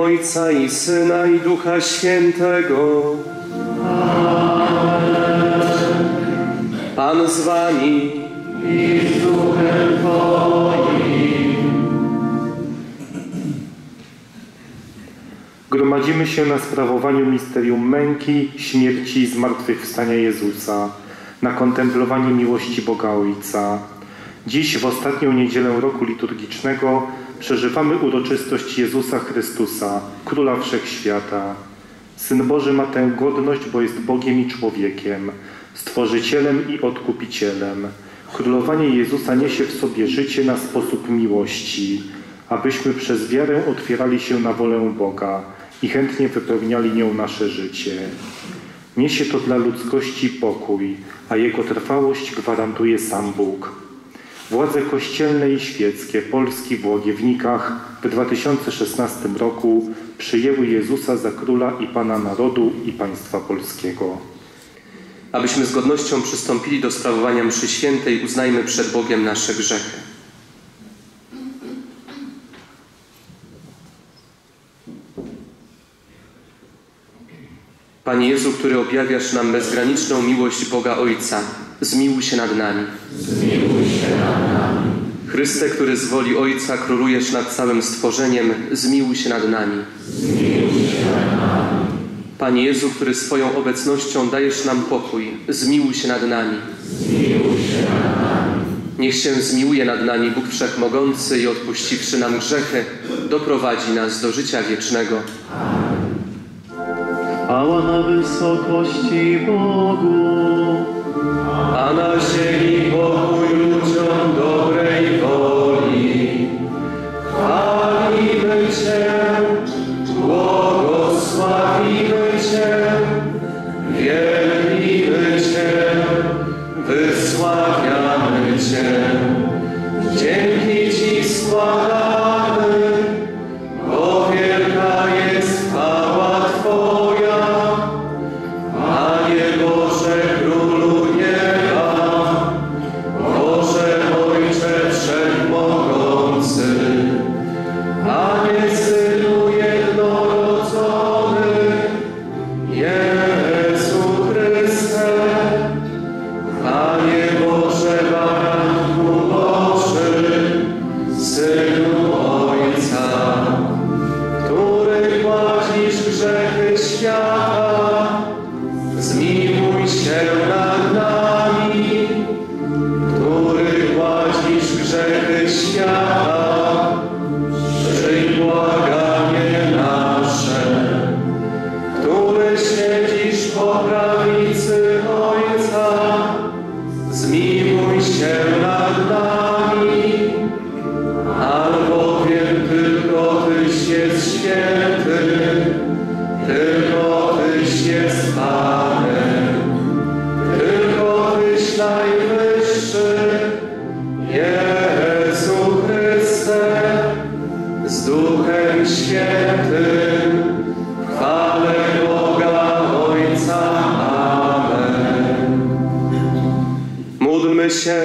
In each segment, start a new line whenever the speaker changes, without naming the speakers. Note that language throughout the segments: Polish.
Ojca i Syna i Ducha Świętego. Pan z wami
i z duchem Twoim.
Gromadzimy się na sprawowaniu misterium męki, śmierci i zmartwychwstania Jezusa, na kontemplowanie miłości Boga Ojca. Dziś, w ostatnią niedzielę roku liturgicznego, przeżywamy uroczystość Jezusa Chrystusa, Króla Wszechświata. Syn Boży ma tę godność, bo jest Bogiem i człowiekiem, Stworzycielem i Odkupicielem. Królowanie Jezusa niesie w sobie życie na sposób miłości, abyśmy przez wiarę otwierali się na wolę Boga i chętnie wypełniali nią nasze życie. Niesie to dla ludzkości pokój, a jego trwałość gwarantuje sam Bóg. Władze kościelne i świeckie Polski w Łagiewnikach w 2016 roku przyjęły Jezusa za Króla i Pana Narodu i Państwa Polskiego.
Abyśmy z godnością przystąpili do sprawowania mszy świętej, uznajmy przed Bogiem nasze grzechy. Panie Jezu, który objawiasz nam bezgraniczną miłość Boga Ojca, zmiłuj się nad nami.
Zmiłuj się nad nami.
Chryste, który z woli Ojca królujesz nad całym stworzeniem, zmiłuj się nad nami.
Zmiłuj się nad nami.
Panie Jezu, który swoją obecnością dajesz nam pokój, zmiłuj się nad nami.
Zmiłuj się nad nami.
Niech się zmiłuje nad nami Bóg Wszechmogący i odpuściwszy nam grzechy, doprowadzi nas do życia wiecznego.
Chwała na wysokości Bogu,
a na ziemi pokój ludziom dobrej woli. Chwalimy Cię, błogosławimy Cię, wielbimy Cię, wysławiamy Cię. Dzięki Ci składamy, bo wielka jest chwała Twoja, Panie Boże, Królu nieba, Boże Ojcze Wszechmogący, Panie Synu jednorodzony, Jezu Chryste, Panie Boże, Baranku Boży, Synu Ojca, który gładzisz grzechy świata, zmiłuj się nad nami. Który gładzisz grzechy świata, przyjm błaganie nasze. Który siedzisz po prawicy Ojca, zmiłuj się nad nami. Albowiem tylko Tyś jest święty, tylko Tyś jest Panem, tylko Tyś najwyższy, Jezu Chryste, z Duchem Świętym, w chwale Boga Ojca. Amen. Módlmy się.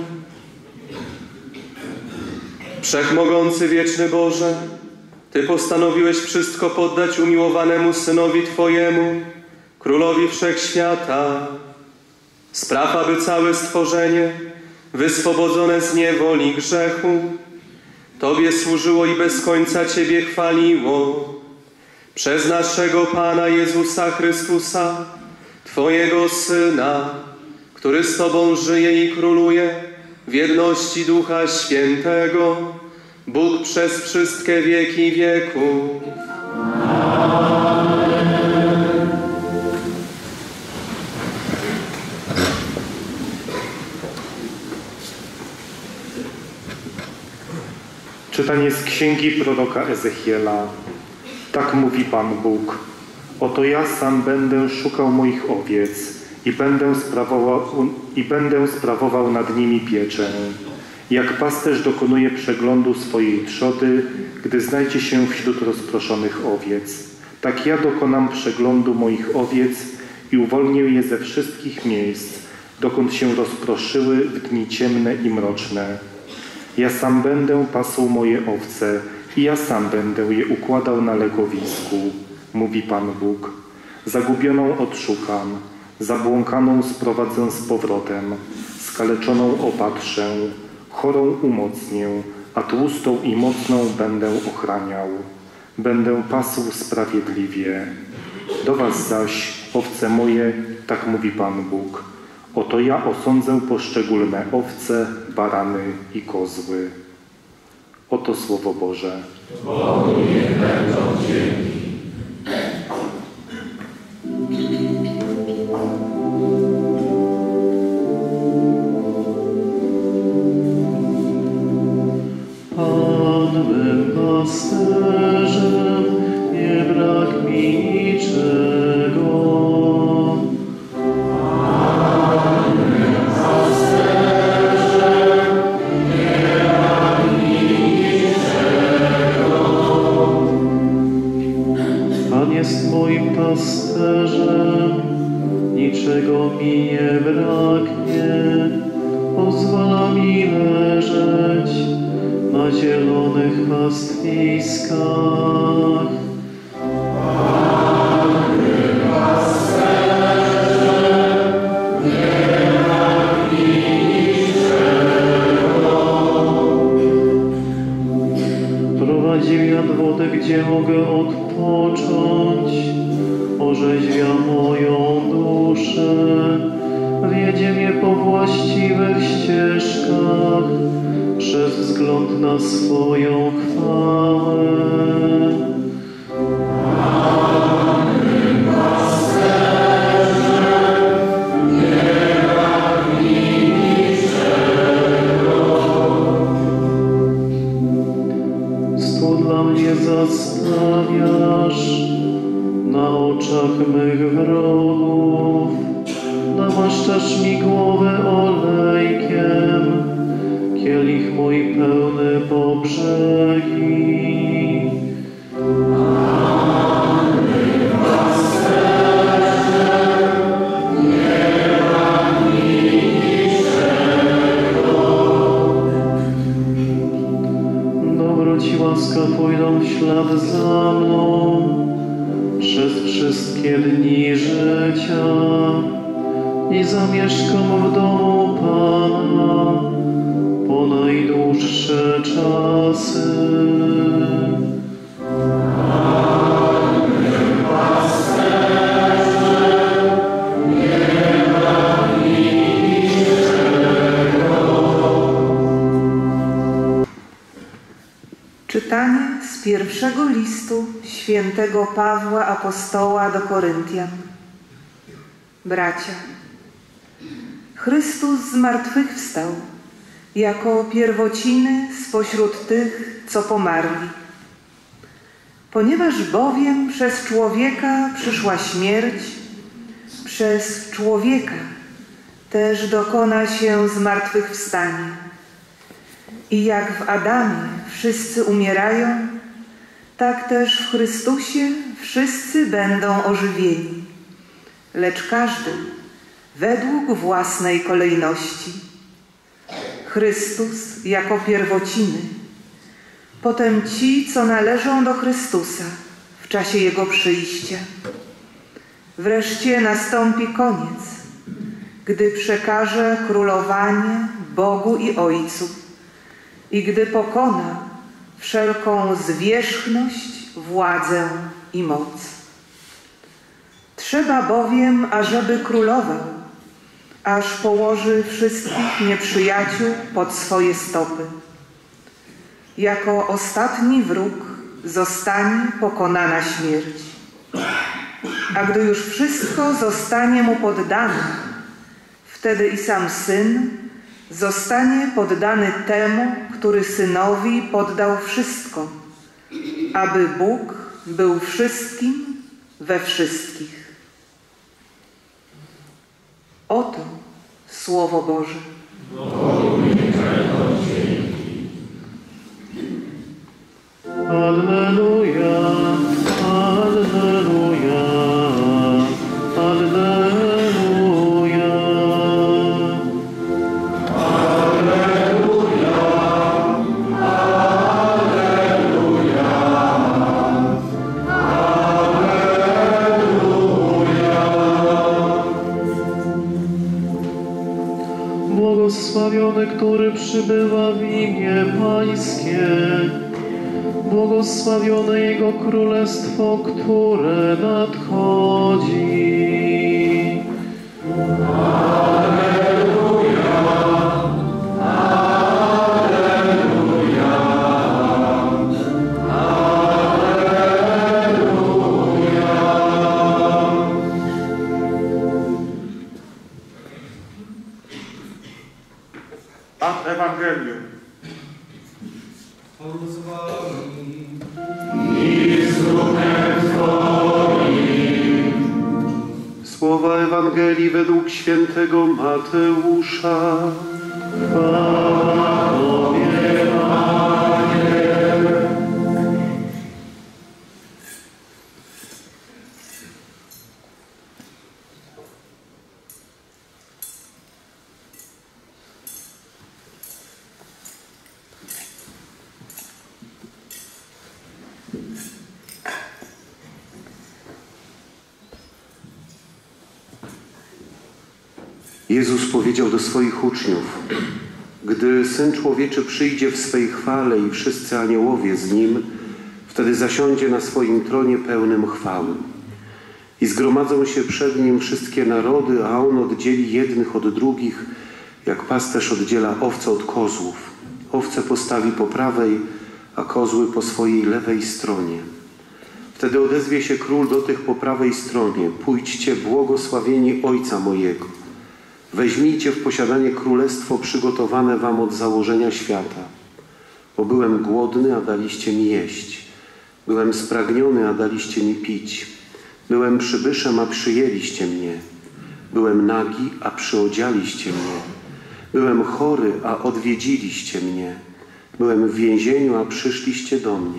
Wszechmogący wieczny Boże, Ty postanowiłeś wszystko poddać umiłowanemu Synowi Twojemu, Królowi Wszechświata. Spraw, aby całe stworzenie, wyswobodzone z niewoli grzechu, Tobie służyło i bez końca Ciebie chwaliło. Przez naszego Pana Jezusa Chrystusa, Twojego Syna, który z Tobą żyje i króluje w jedności Ducha Świętego, Bóg przez wszystkie wieki wieków.
Czytanie z księgi proroka Ezechiela. Tak mówi Pan Bóg. Oto ja sam będę szukał moich owiec i będę sprawował nad nimi pieczę. Jak pasterz dokonuje przeglądu swojej trzody, gdy znajdzie się wśród rozproszonych owiec. Tak ja dokonam przeglądu moich owiec i uwolnię je ze wszystkich miejsc, dokąd się rozproszyły w dni ciemne i mroczne. Ja sam będę pasł moje owce I ja sam będę je układał na legowisku, mówi Pan Bóg. Zagubioną odszukam, zabłąkaną sprowadzę z powrotem, skaleczoną opatrzę, chorą umocnię, a tłustą i mocną będę ochraniał. Będę pasł sprawiedliwie. Do was zaś, owce moje, tak mówi Pan Bóg. Oto ja osądzę poszczególne owce, barany i kozły. Oto Słowo Boże.
Bogu niech będą dzięki.
Pan mym pasterzem, nie brak mi niczego. Pan mym pasterzem, nie brak mi niczego. Pan jest moim pasterzem, niczego mi nie braknie. Pozwala mi leżeć na zielonych pastwiskach. Pan mym pasterzem, nie brak mi niczego. Prowadzi mnie nad wodę, gdzie mogę odpocząć, orzeźwia moją duszę, wiedzie mnie po właściwych ścieżkach, przez wzgląd na swoją chwałę. Pan mym pasterzem, nie brak mi niczego. Stół dla mnie zastawiasz na oczach mych wrogów, namaszczasz mi głowę olejkiem, kielich mój pełny po brzegi. Pan mym pasterzem, nie brak mi niczego. Dobroć i łaska pójdą w ślad za mną przez wszystkie dni życia i zamieszkam w domu Pana po najdłuższe czasy. Pan mym pasterzem, nie brak mi niczego.
Czytanie z pierwszego listu świętego Pawła Apostoła do Koryntian. Bracia, Chrystus zmartwychwstał jako pierwociny spośród tych, co pomarli. Ponieważ bowiem przez człowieka przyszła śmierć, przez człowieka też dokona się zmartwychwstanie. I jak w Adamie wszyscy umierają, tak też w Chrystusie wszyscy będą ożywieni, lecz każdy według własnej kolejności. Chrystus jako pierwociny, potem ci, co należą do Chrystusa w czasie Jego przyjścia. Wreszcie nastąpi koniec, gdy przekaże królowanie Bogu i Ojcu i gdy pokona wszelką zwierzchność, władzę i moc. Trzeba bowiem, ażeby królował, aż położy wszystkich nieprzyjaciół pod swoje stopy. Jako ostatni wróg zostanie pokonana śmierć. A gdy już wszystko zostanie mu poddane, wtedy i sam Syn zostanie poddany temu, który Synowi poddał wszystko, aby Bóg był wszystkim we wszystkich. Oto Słowo Boże.
Alleluja, alleluja, alleluja.
Alleluja, alleluja.
przybywa w imię Pańskie. Błogosławione Jego Królestwo, które nadchodzi.
Ad Ewangelium.
Słowa Ewangelii według świętego Mateusza.
Chwała Tobie, Panie.
Jezus powiedział do swoich uczniów: gdy Syn Człowieczy przyjdzie w swej chwale i wszyscy aniołowie z Nim, wtedy zasiądzie na swoim tronie pełnym chwały. I zgromadzą się przed Nim wszystkie narody, a On oddzieli jednych od drugich, jak pasterz oddziela owce od kozłów. Owce postawi po prawej, a kozły po swojej lewej stronie. Wtedy odezwie się Król do tych po prawej stronie: pójdźcie, błogosławieni Ojca mojego. Weźmijcie w posiadanie królestwo przygotowane wam od założenia świata. Bo byłem głodny, a daliście mi jeść. Byłem spragniony, a daliście mi pić. Byłem przybyszem, a przyjęliście mnie. Byłem nagi, a przyodzialiście mnie. Byłem chory, a odwiedziliście mnie. Byłem w więzieniu, a przyszliście do mnie.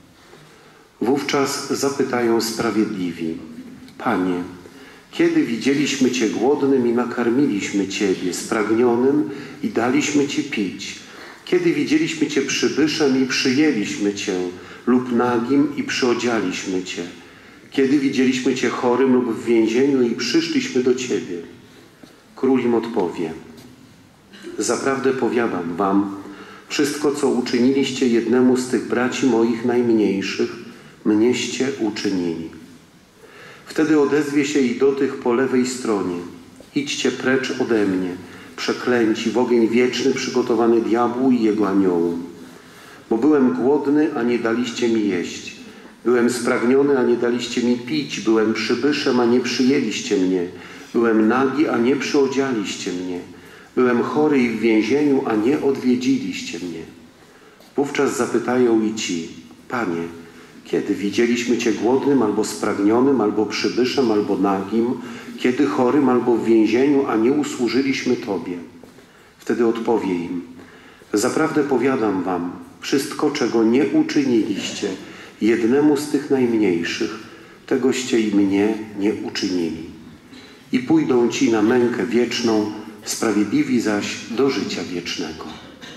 Wówczas zapytają sprawiedliwi: Panie, kiedy widzieliśmy Cię głodnym i nakarmiliśmy Ciebie, spragnionym i daliśmy Ci pić? Kiedy widzieliśmy Cię przybyszem i przyjęliśmy Cię, lub nagim i przyodzialiśmy Cię? Kiedy widzieliśmy Cię chorym lub w więzieniu i przyszliśmy do Ciebie? Król im odpowie: zaprawdę powiadam wam, wszystko, co uczyniliście jednemu z tych braci moich najmniejszych, mnieście uczynili. Wtedy odezwie się i do tych po lewej stronie: idźcie precz ode mnie, przeklęci, w ogień wieczny przygotowany diabłu i jego aniołom. Bo byłem głodny, a nie daliście mi jeść. Byłem spragniony, a nie daliście mi pić. Byłem przybyszem, a nie przyjęliście mnie. Byłem nagi, a nie przyodzialiście mnie. Byłem chory i w więzieniu, a nie odwiedziliście mnie. Wówczas zapytają i ci: Panie, kiedy widzieliśmy Cię głodnym, albo spragnionym, albo przybyszem, albo nagim, kiedy chorym, albo w więzieniu, a nie usłużyliśmy Tobie? Wtedy odpowie im: zaprawdę powiadam wam, wszystko, czego nie uczyniliście jednemu z tych najmniejszych, tegoście i mnie nie uczynili. I pójdą ci na mękę wieczną, sprawiedliwi zaś do życia wiecznego.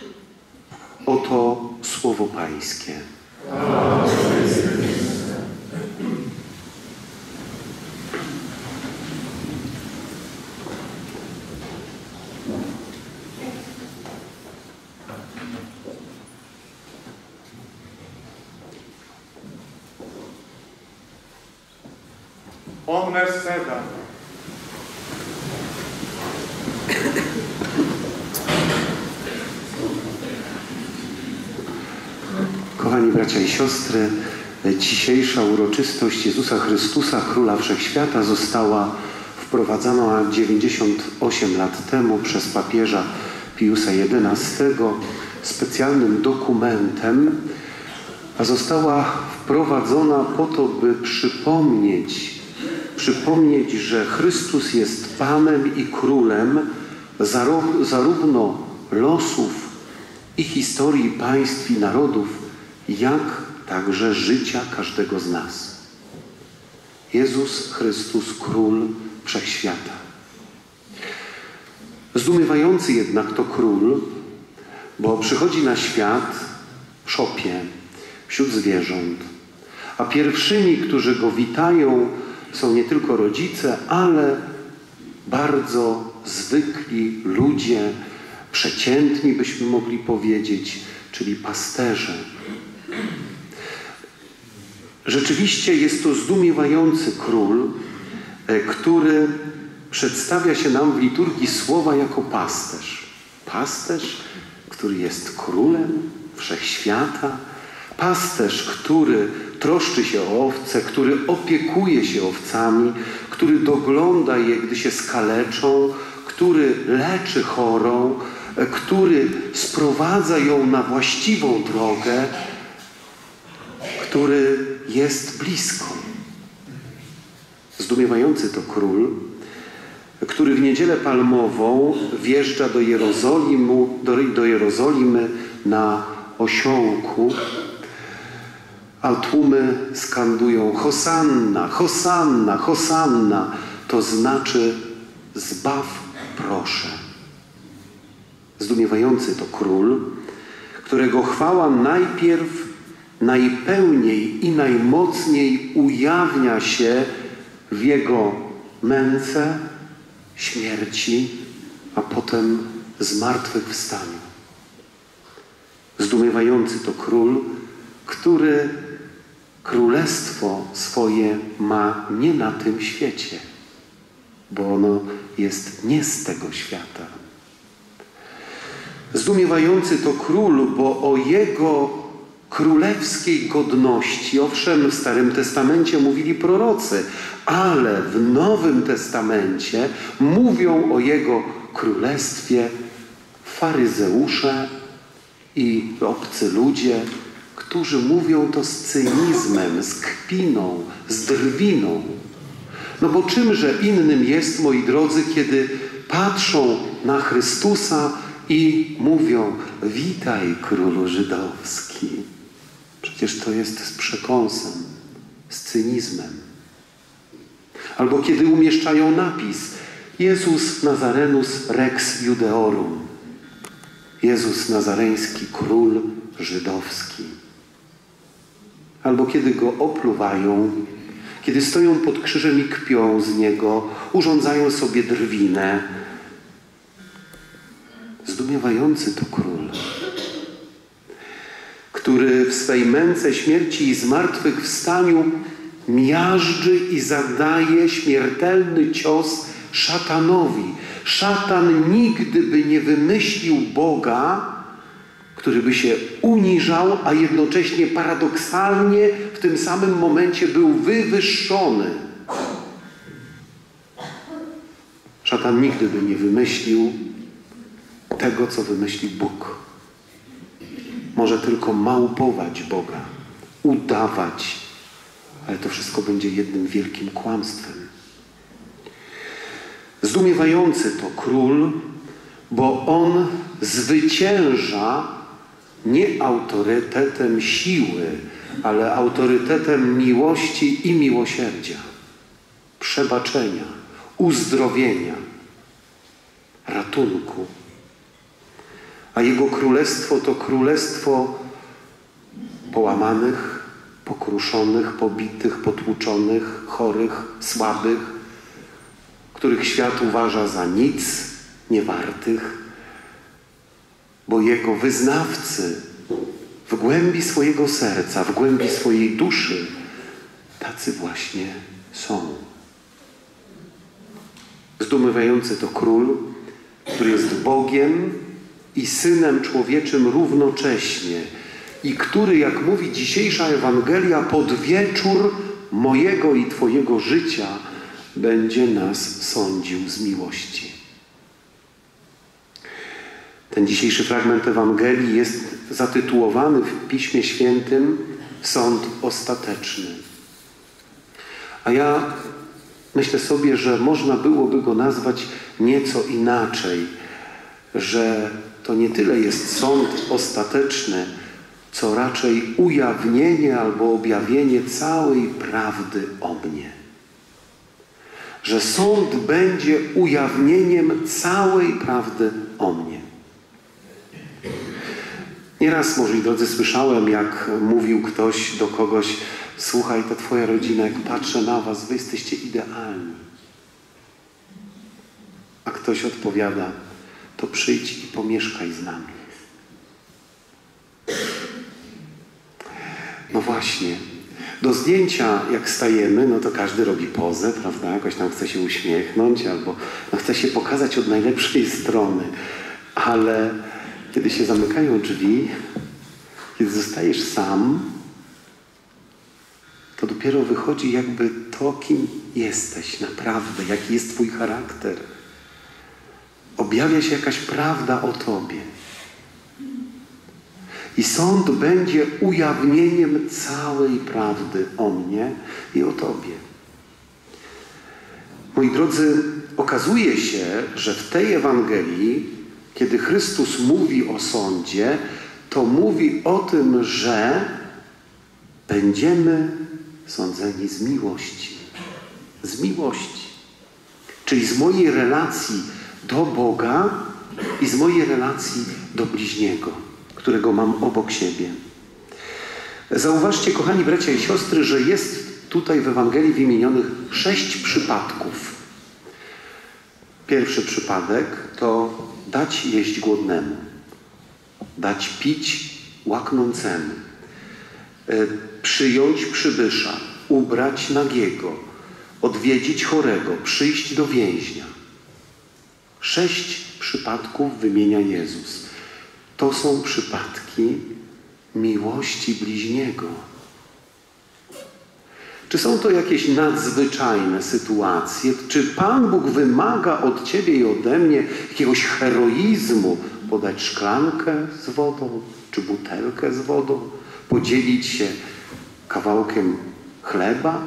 Oto słowo Pańskie.
Omnes sedam.
Kochani bracia i siostry, dzisiejsza uroczystość Jezusa Chrystusa, Króla Wszechświata, została wprowadzona 98 lat temu przez papieża Piusa XI specjalnym dokumentem, a została wprowadzona po to, by przypomnieć, że Chrystus jest Panem i Królem zarówno losów i historii państw i narodów, jak także życia każdego z nas. Jezus Chrystus, Król Wszechświata. Zdumiewający jednak to Król, bo przychodzi na świat w szopie, wśród zwierząt. A pierwszymi, którzy Go witają, są nie tylko rodzice, ale bardzo zwykli ludzie, przeciętni byśmy mogli powiedzieć, czyli pasterze. Rzeczywiście jest to zdumiewający król, który przedstawia się nam w liturgii słowa jako pasterz. Pasterz, który jest królem wszechświata. Pasterz, który troszczy się o owce, który opiekuje się owcami, który dogląda je, gdy się skaleczą, który leczy chorą, który sprowadza ją na właściwą drogę, który jest blisko. Zdumiewający to król, który w Niedzielę Palmową wjeżdża do Jerozolimy na osiołku, a tłumy skandują Hosanna, Hosanna, Hosanna. To znaczy zbaw proszę. Zdumiewający to król, którego chwała najpierw najpełniej i najmocniej ujawnia się w Jego męce, śmierci, a potem zmartwychwstaniu. Zdumiewający to król, który królestwo swoje ma nie na tym świecie, bo ono jest nie z tego świata. Zdumiewający to król, bo o Jego królewskiej godności, owszem, w Starym Testamencie mówili prorocy, ale w Nowym Testamencie mówią o Jego królestwie faryzeusze i obcy ludzie, którzy mówią to z cynizmem, z kpiną, z drwiną. No bo czymże innym jest, moi drodzy, kiedy patrzą na Chrystusa i mówią: witaj, królu żydowski. Przecież to jest z przekąsem, z cynizmem. Albo kiedy umieszczają napis: Jezus Nazarenus Rex Judeorum. Jezus Nazareński, król żydowski. Albo kiedy go opluwają, kiedy stoją pod krzyżem i kpią z niego, urządzają sobie drwinę. Zdumiewający to król, który w swej męce, śmierci i zmartwychwstaniu miażdży i zadaje śmiertelny cios szatanowi. Szatan nigdy by nie wymyślił Boga, który by się uniżał, a jednocześnie paradoksalnie w tym samym momencie był wywyższony. Szatan nigdy by nie wymyślił tego, co wymyśli Bóg. Może tylko małpować Boga, udawać, ale to wszystko będzie jednym wielkim kłamstwem. Zdumiewający to król, bo on zwycięża nie autorytetem siły, ale autorytetem miłości i miłosierdzia, przebaczenia, uzdrowienia, ratunku. A Jego królestwo to królestwo połamanych, pokruszonych, pobitych, potłuczonych, chorych, słabych, których świat uważa za nic, niewartych, bo Jego wyznawcy w głębi swojego serca, w głębi swojej duszy tacy właśnie są. Zdumiewający to król, który jest Bogiem i Synem Człowieczym równocześnie i który, jak mówi dzisiejsza Ewangelia, pod wieczór mojego i Twojego życia będzie nas sądził z miłości. Ten dzisiejszy fragment Ewangelii jest zatytułowany w Piśmie Świętym Sąd Ostateczny. A ja myślę sobie, że można byłoby go nazwać nieco inaczej, że to nie tyle jest sąd ostateczny, co raczej ujawnienie albo objawienie całej prawdy o mnie. Że sąd będzie ujawnieniem całej prawdy o mnie. Nieraz, moi drodzy, słyszałem, jak mówił ktoś do kogoś: słuchaj, to twoja rodzina, jak patrzę na was, wy jesteście idealni. A ktoś odpowiada: to przyjdź i pomieszkaj z nami. No właśnie, do zdjęcia jak stajemy, no to każdy robi pozę, prawda? Jakoś tam chce się uśmiechnąć albo no chce się pokazać od najlepszej strony. Ale kiedy się zamykają drzwi, kiedy zostajesz sam, to dopiero wychodzi jakby to, kim jesteś naprawdę, jaki jest twój charakter. Objawia się jakaś prawda o tobie. I sąd będzie ujawnieniem całej prawdy o mnie i o tobie. Moi drodzy, okazuje się, że w tej Ewangelii, kiedy Chrystus mówi o sądzie, to mówi o tym, że będziemy sądzeni z miłości. Z miłości. Czyli z mojej relacji do Boga i z mojej relacji do bliźniego, którego mam obok siebie. Zauważcie, kochani bracia i siostry, że jest tutaj w Ewangelii wymienionych 6 przypadków. Pierwszy przypadek to dać jeść głodnemu, dać pić łaknącemu, przyjąć przybysza, ubrać nagiego, odwiedzić chorego, przyjść do więźnia. 6 przypadków wymienia Jezus. To są przypadki miłości bliźniego. Czy są to jakieś nadzwyczajne sytuacje? Czy Pan Bóg wymaga od ciebie i ode mnie jakiegoś heroizmu? Podać szklankę z wodą, czy butelkę z wodą? Podzielić się kawałkiem chleba?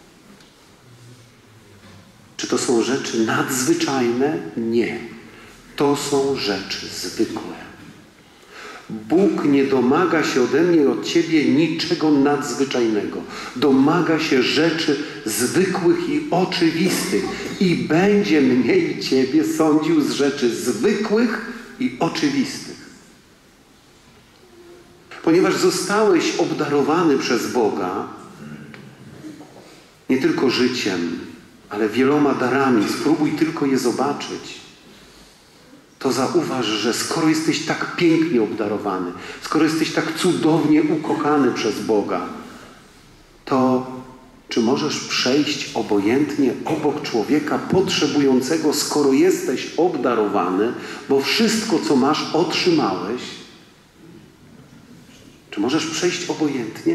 Czy to są rzeczy nadzwyczajne? Nie. To są rzeczy zwykłe. Bóg nie domaga się ode mnie i od ciebie niczego nadzwyczajnego. Domaga się rzeczy zwykłych i oczywistych. I będzie mnie i ciebie sądził z rzeczy zwykłych i oczywistych. Ponieważ zostałeś obdarowany przez Boga nie tylko życiem, ale wieloma darami. Spróbuj tylko je zobaczyć. To zauważ, że skoro jesteś tak pięknie obdarowany, skoro jesteś tak cudownie ukochany przez Boga, to czy możesz przejść obojętnie obok człowieka potrzebującego, skoro jesteś obdarowany, bo wszystko, co masz, otrzymałeś? Czy możesz przejść obojętnie?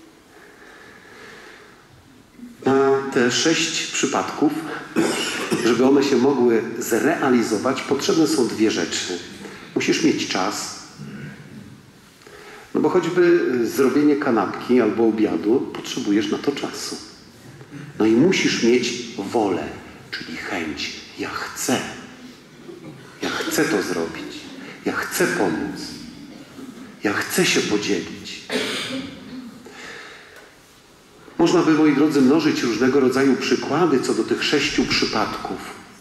Na te 6 przypadków, żeby one się mogły zrealizować, potrzebne są 2 rzeczy. Musisz mieć czas, no bo choćby zrobienie kanapki albo obiadu, potrzebujesz na to czasu. No i musisz mieć wolę, czyli chęć. Ja chcę to zrobić. Ja chcę pomóc. Ja chcę się podzielić. Można by, moi drodzy, mnożyć różnego rodzaju przykłady co do tych 6 przypadków.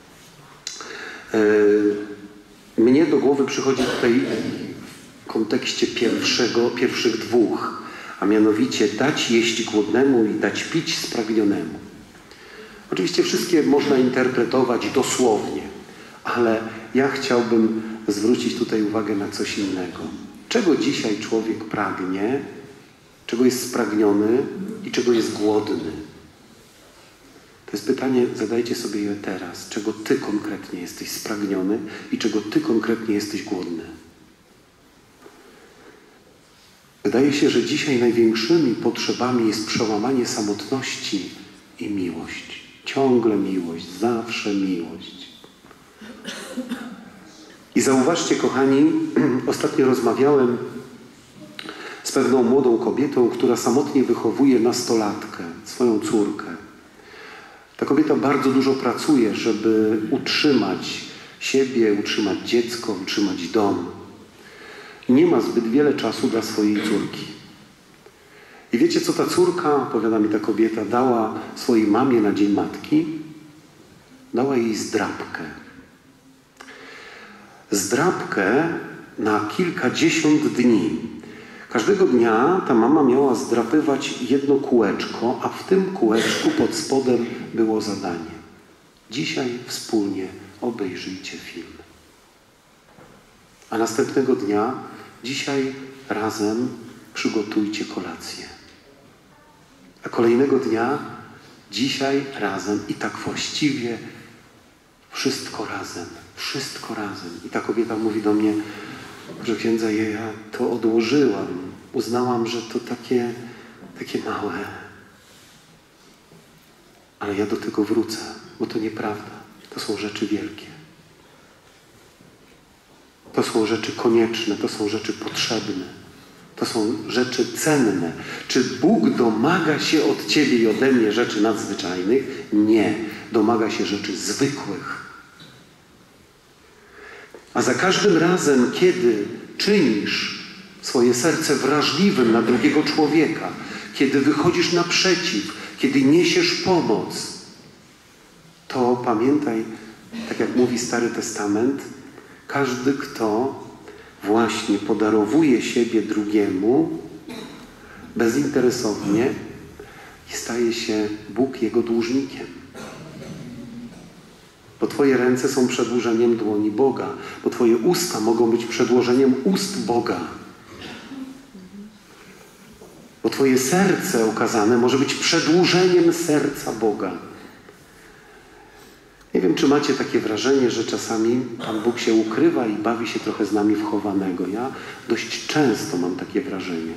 Mnie do głowy przychodzi tutaj w kontekście pierwszych 2, a mianowicie dać jeść głodnemu i dać pić spragnionemu. Oczywiście wszystkie można interpretować dosłownie, ale ja chciałbym zwrócić tutaj uwagę na coś innego. Czego dzisiaj człowiek pragnie, czego jest spragniony i czego jest głodny? To jest pytanie, zadajcie sobie je teraz. Czego ty konkretnie jesteś spragniony i czego ty konkretnie jesteś głodny? Wydaje się, że dzisiaj największymi potrzebami jest przełamanie samotności i miłość. Ciągle miłość, zawsze miłość. I zauważcie, kochani, ostatnio rozmawiałem z pewną młodą kobietą, która samotnie wychowuje nastolatkę, swoją córkę. Ta kobieta bardzo dużo pracuje, żeby utrzymać siebie, utrzymać dziecko, utrzymać dom. I nie ma zbyt wiele czasu dla swojej córki. I wiecie, co ta córka, opowiada mi ta kobieta, dała swojej mamie na Dzień Matki? Dała jej zdrabkę. Zdrabkę na kilkadziesiąt dni. Każdego dnia ta mama miała zdrapywać jedno kółeczko, a w tym kółeczku pod spodem było zadanie. Dzisiaj wspólnie obejrzyjcie film. A następnego dnia, dzisiaj razem przygotujcie kolację. A kolejnego dnia, dzisiaj razem i tak właściwie wszystko razem. Wszystko razem. I ta kobieta mówi do mnie, że księdza, ja to odłożyłam. Uznałam, że to takie małe. Ale ja do tego wrócę, bo to nieprawda. To są rzeczy wielkie. To są rzeczy konieczne, to są rzeczy potrzebne. To są rzeczy cenne. Czy Bóg domaga się od ciebie i ode mnie rzeczy nadzwyczajnych? Nie. Domaga się rzeczy zwykłych. A za każdym razem, kiedy czynisz swoje serce wrażliwym na drugiego człowieka, kiedy wychodzisz naprzeciw, kiedy niesiesz pomoc, to pamiętaj, tak jak mówi Stary Testament, każdy, kto właśnie podarowuje siebie drugiemu bezinteresownie, staje się Bóg jego dłużnikiem. Bo twoje ręce są przedłużeniem dłoni Boga, bo twoje usta mogą być przedłożeniem ust Boga. Bo twoje serce okazane może być przedłużeniem serca Boga. Nie wiem, czy macie takie wrażenie, że czasami Pan Bóg się ukrywa i bawi się trochę z nami wchowanego. Ja dość często mam takie wrażenie.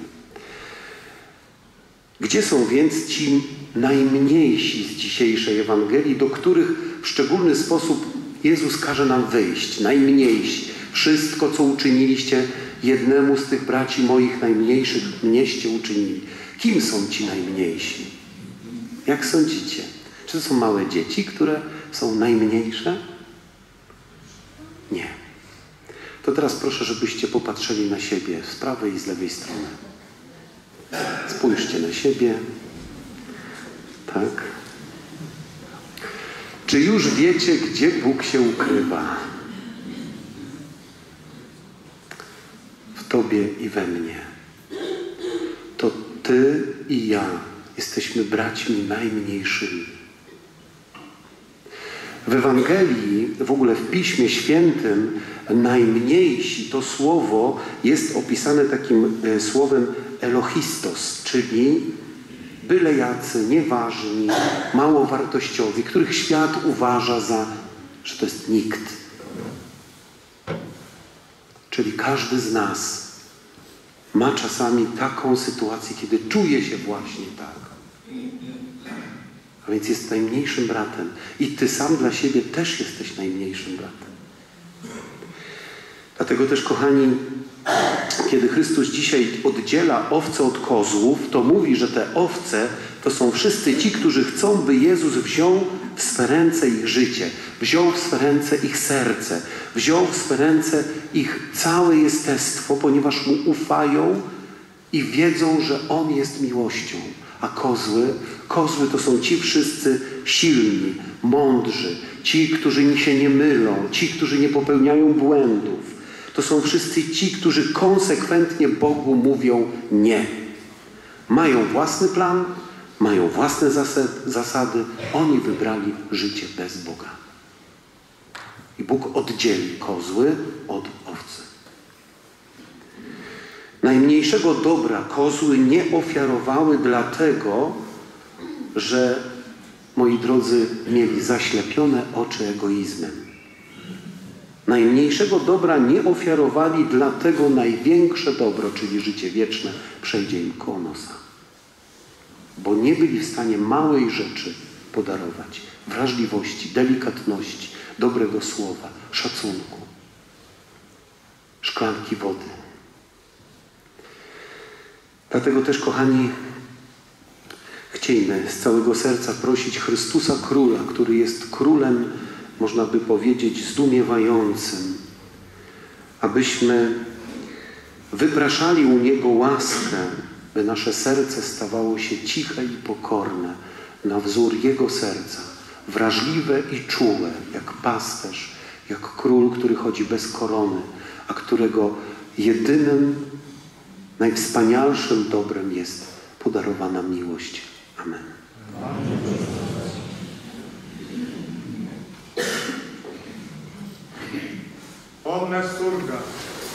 Gdzie są więc ci najmniejsi z dzisiejszej Ewangelii, do których w szczególny sposób Jezus każe nam wyjść? Najmniejsi. Wszystko, co uczyniliście jednemu z tych braci moich najmniejszych, mnieście uczynili. Kim są ci najmniejsi? Jak sądzicie? Czy to są małe dzieci, które są najmniejsze? Nie. To teraz proszę, żebyście popatrzyli na siebie z prawej i z lewej strony. Spójrzcie na siebie. Tak. Czy już wiecie, gdzie Bóg się ukrywa? W tobie i we mnie. To ty i ja jesteśmy braćmi najmniejszymi. W Ewangelii, w ogóle w Piśmie Świętym, najmniejsi, to słowo jest opisane takim słowem Elohistos, czyli byle jacy, nieważni, mało wartościowi, których świat uważa że to jest nikt. Czyli każdy z nas ma czasami taką sytuację, kiedy czuje się właśnie tak. A więc jest najmniejszym bratem. I ty sam dla siebie też jesteś najmniejszym bratem. Dlatego też, kochani, kiedy Chrystus dzisiaj oddziela owce od kozłów, to mówi, że te owce to są wszyscy ci, którzy chcą, by Jezus wziął w swe ręce ich życie, wziął w swe ręce ich serce, wziął w swe ręce ich całe jestestwo, ponieważ Mu ufają i wiedzą, że On jest miłością. A kozły to są ci wszyscy silni, mądrzy, ci, którzy się nie mylą, ci, którzy nie popełniają błędów. To są wszyscy ci, którzy konsekwentnie Bogu mówią nie. Mają własny plan, mają własne zasady. Oni wybrali życie bez Boga. I Bóg oddzieli kozły od owcy. Najmniejszego dobra kozły nie ofiarowały dlatego, że, moi drodzy, mieli zaślepione oczy egoizmem. Najmniejszego dobra nie ofiarowali, dlatego największe dobro, czyli życie wieczne, przejdzie im koło nosa. Bo nie byli w stanie małej rzeczy podarować. Wrażliwości, delikatności, dobrego słowa, szacunku, szklanki wody. Dlatego też, kochani, chciejmy z całego serca prosić Chrystusa Króla, który jest królem, można by powiedzieć, zdumiewającym, abyśmy wypraszali u Niego łaskę, by nasze serce stawało się ciche i pokorne na wzór Jego serca, wrażliwe i czułe, jak pasterz, jak król, który chodzi bez korony, a którego jedynym, najwspanialszym dobrem jest podarowana miłość. Amen.
Omnes surga.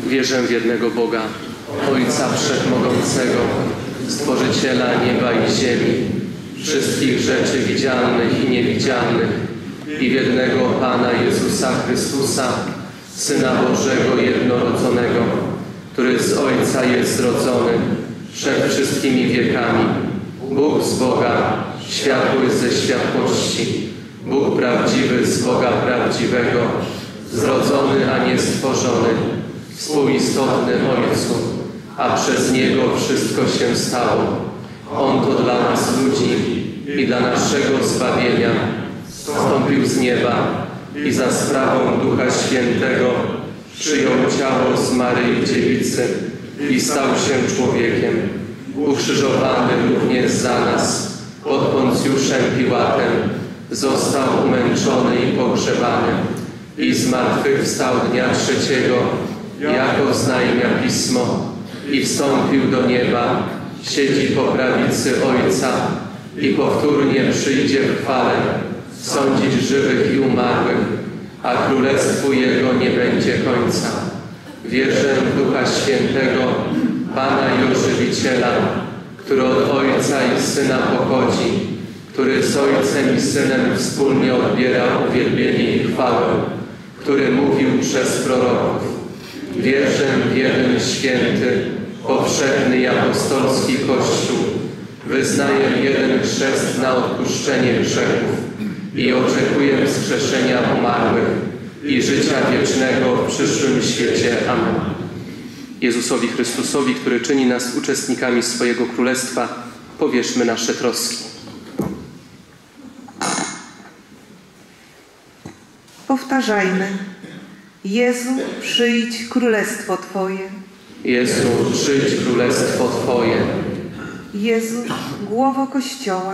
Wierzę w jednego Boga, Ojca Wszechmogącego, Stworzyciela nieba i ziemi, wszystkich rzeczy widzialnych i niewidzialnych, i w jednego Pana Jezusa Chrystusa, Syna Bożego jednorodzonego, który z Ojca jest zrodzony przed wszystkimi wiekami, Bóg z Boga, światły ze światłości, Bóg prawdziwy z Boga prawdziwego, zrodzony, a nie stworzony, współistotny Ojcu, a przez Niego wszystko się stało. On to dla nas ludzi i dla naszego zbawienia zstąpił z nieba i za sprawą Ducha Świętego przyjął ciało z Maryi Dziewicy i stał się człowiekiem, ukrzyżowany również za nas pod Poncjuszem Piłatem, został umęczony i pogrzebany i zmartwychwstał dnia trzeciego, jak oznajmia Pismo, i wstąpił do nieba, siedzi po prawicy Ojca i powtórnie przyjdzie w chwale sądzić żywych i umarłych, a królestwu Jego nie będzie końca. Wierzę w Ducha Świętego, Pana i Ożywiciela, który od Ojca i Syna pochodzi, który z Ojcem i Synem wspólnie odbiera uwielbienie i chwałę, który mówił przez proroków. Wierzę w jeden święty, powszechny i apostolski Kościół. Wyznaję jeden chrzest na odpuszczenie grzechów i oczekuję wskrzeszenia umarłych i życia wiecznego w przyszłym świecie. Amen. Jezusowi Chrystusowi, który czyni nas uczestnikami swojego Królestwa, powierzmy nasze troski.
Powtarzajmy. Jezu, przyjdź królestwo Twoje.
Jezu, przyjdź królestwo Twoje.
Jezu, głowo Kościoła,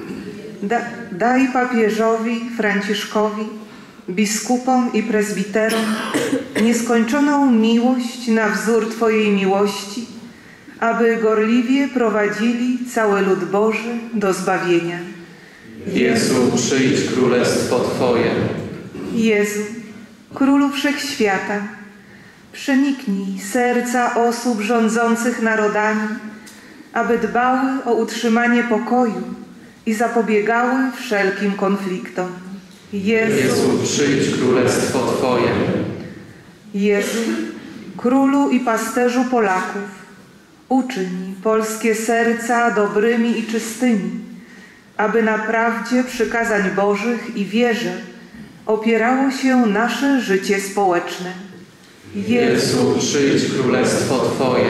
daj papieżowi Franciszkowi, biskupom i prezbiterom nieskończoną miłość na wzór Twojej miłości, aby gorliwie prowadzili cały lud Boży do zbawienia.
Jezu, przyjdź królestwo Twoje.
Jezu, Królu Wszechświata, przeniknij serca osób rządzących narodami, aby dbały o utrzymanie pokoju i zapobiegały wszelkim konfliktom.
Jezu, przyjdź królestwo Twoje.
Jezu, Królu i Pasterzu Polaków, uczyń polskie serca dobrymi i czystymi, aby na prawdzie przykazań Bożych i wierze opierało się nasze życie społeczne.
Jezu, przyjdź królestwo Twoje.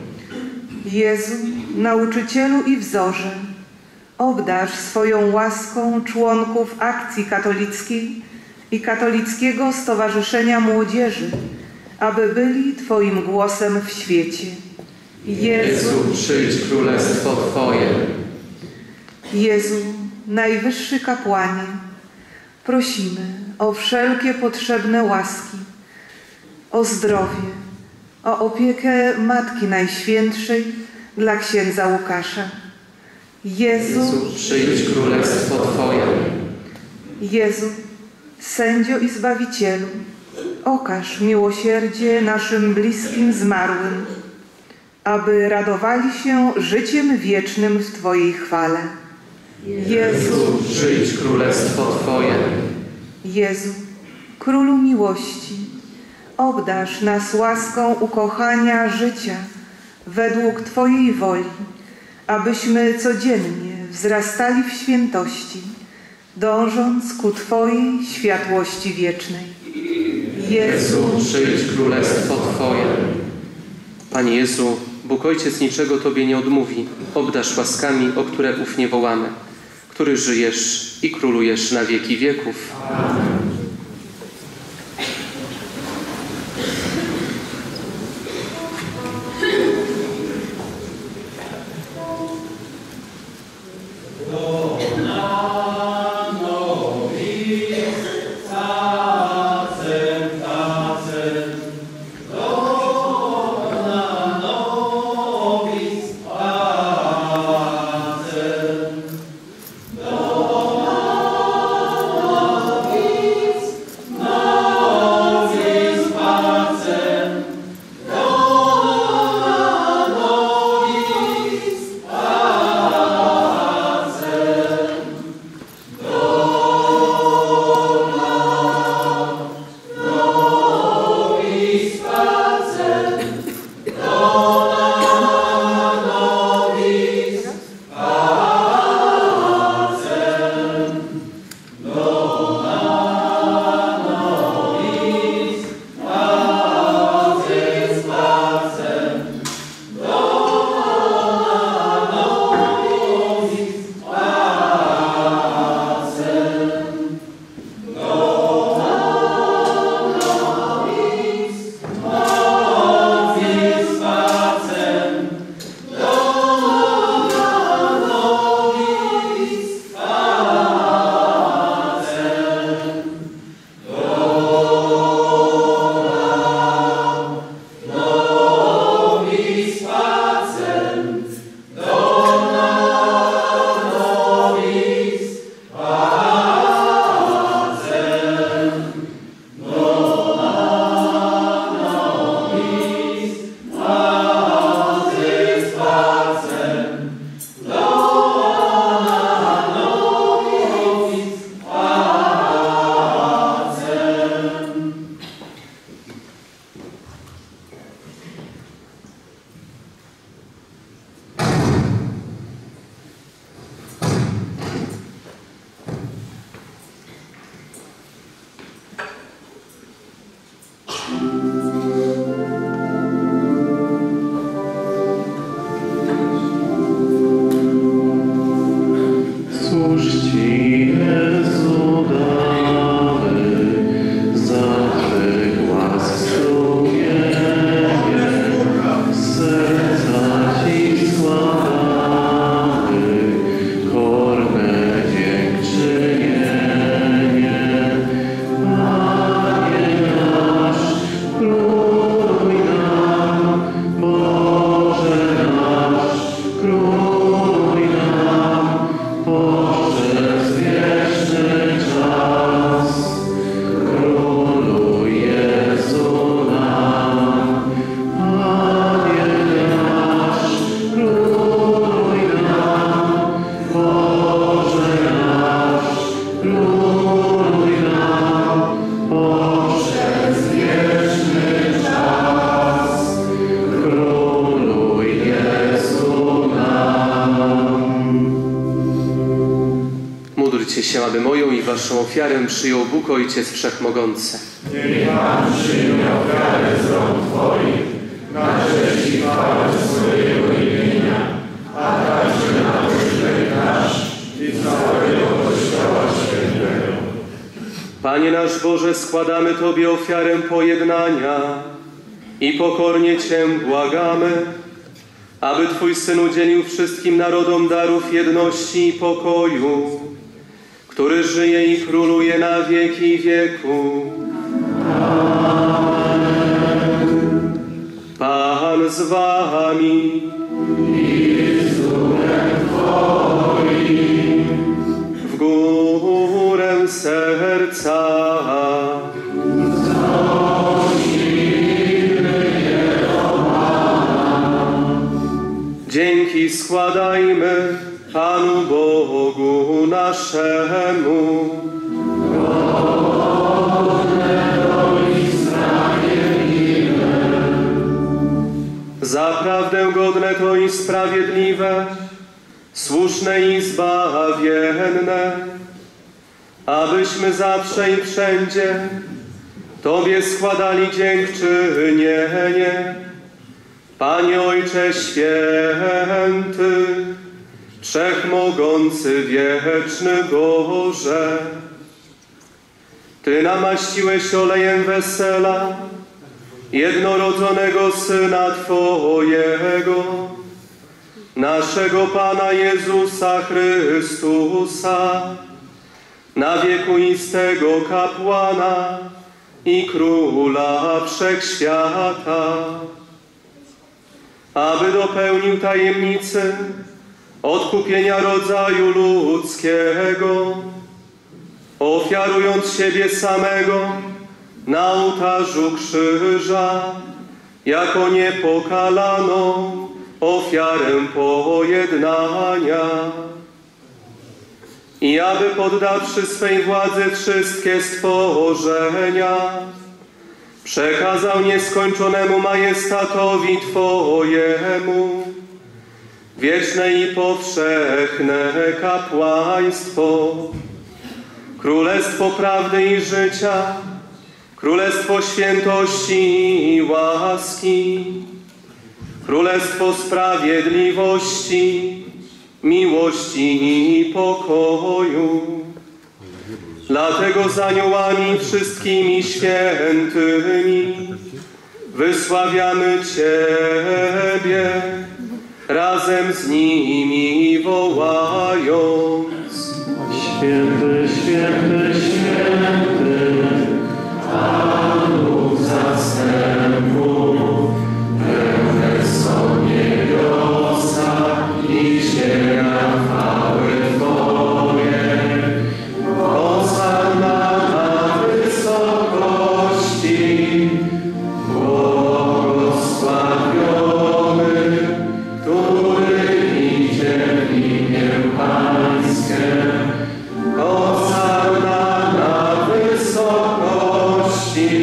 Jezu, nauczycielu i wzorze, obdarz swoją łaską członków Akcji Katolickiej i Katolickiego Stowarzyszenia Młodzieży, aby byli Twoim głosem w świecie.
Jezu, przyjdź królestwo Twoje.
Jezu, Najwyższy Kapłanie, prosimy o wszelkie potrzebne łaski, o zdrowie, o opiekę Matki Najświętszej dla księdza Łukasza.
Jezu, przyjdź królestwo Twoje.
Jezu, sędzio i Zbawicielu, okaż miłosierdzie naszym bliskim zmarłym, aby radowali się życiem wiecznym w Twojej chwale.
Jezu, przyjdź królestwo Twoje.
Jezu, Królu miłości, obdarz nas łaską ukochania życia według Twojej woli, abyśmy codziennie wzrastali w świętości, dążąc ku Twojej światłości wiecznej.
Jezu, przyjdź królestwo Twoje. Panie Jezu, Bóg Ojciec niczego Tobie nie odmówi. Obdarz łaskami, o które ufnie wołamy, który żyjesz i królujesz na wieki wieków. Amen. waszą ofiarę przyjął Bóg Ojciec Wszechmogący.
Niech Pan przyjmie ofiarę z rąk Twoich, na cześć i chwałę swojego imienia, a także na pożytek nasz i całego Kościoła Świętego.
Panie nasz Boże, składamy Tobie ofiarę pojednania i pokornie Cię błagamy, aby Twój Syn udzielił wszystkim narodom darów jedności i pokoju, który żyje i króluje na wieki wieku. Pan z Wami. W górę serca. Dzięki składajmy Panu Bogu naszemu. Zaprawdę godne to i sprawiedliwe, słuszne i zbawienne, abyśmy zawsze i wszędzie Tobie składali dziękczynienie. Panie Ojcze Święty, Wszechmogący, Wieczny Boże, Ty namaściłeś olejem wesela jednorodzonego Syna Twojego, naszego Pana Jezusa Chrystusa, na wiekuistego kapłana i Króla Wszechświata, aby dopełnił tajemnicy odkupienia rodzaju ludzkiego, ofiarując siebie samego na ołtarzu krzyża jako niepokalaną ofiarę pojednania. I aby poddawszy swej władzy wszystkie stworzenia, przekazał nieskończonemu majestatowi Twojemu wieczne i powszechne kapłaństwo, królestwo prawdy i życia, królestwo świętości i łaski, królestwo sprawiedliwości, miłości i pokoju. Dlatego z aniołami wszystkimi świętymi wysławiamy Ciebie, razem z nimi wołając:
Święty, święty, święty,
Pan Bóg zastępów, pełne są niebiosa i ziemia chwały Twojej. Hosanna na wysokości, błogosławiony, który idzie w imię Pańskie. Hosanna na wysokości.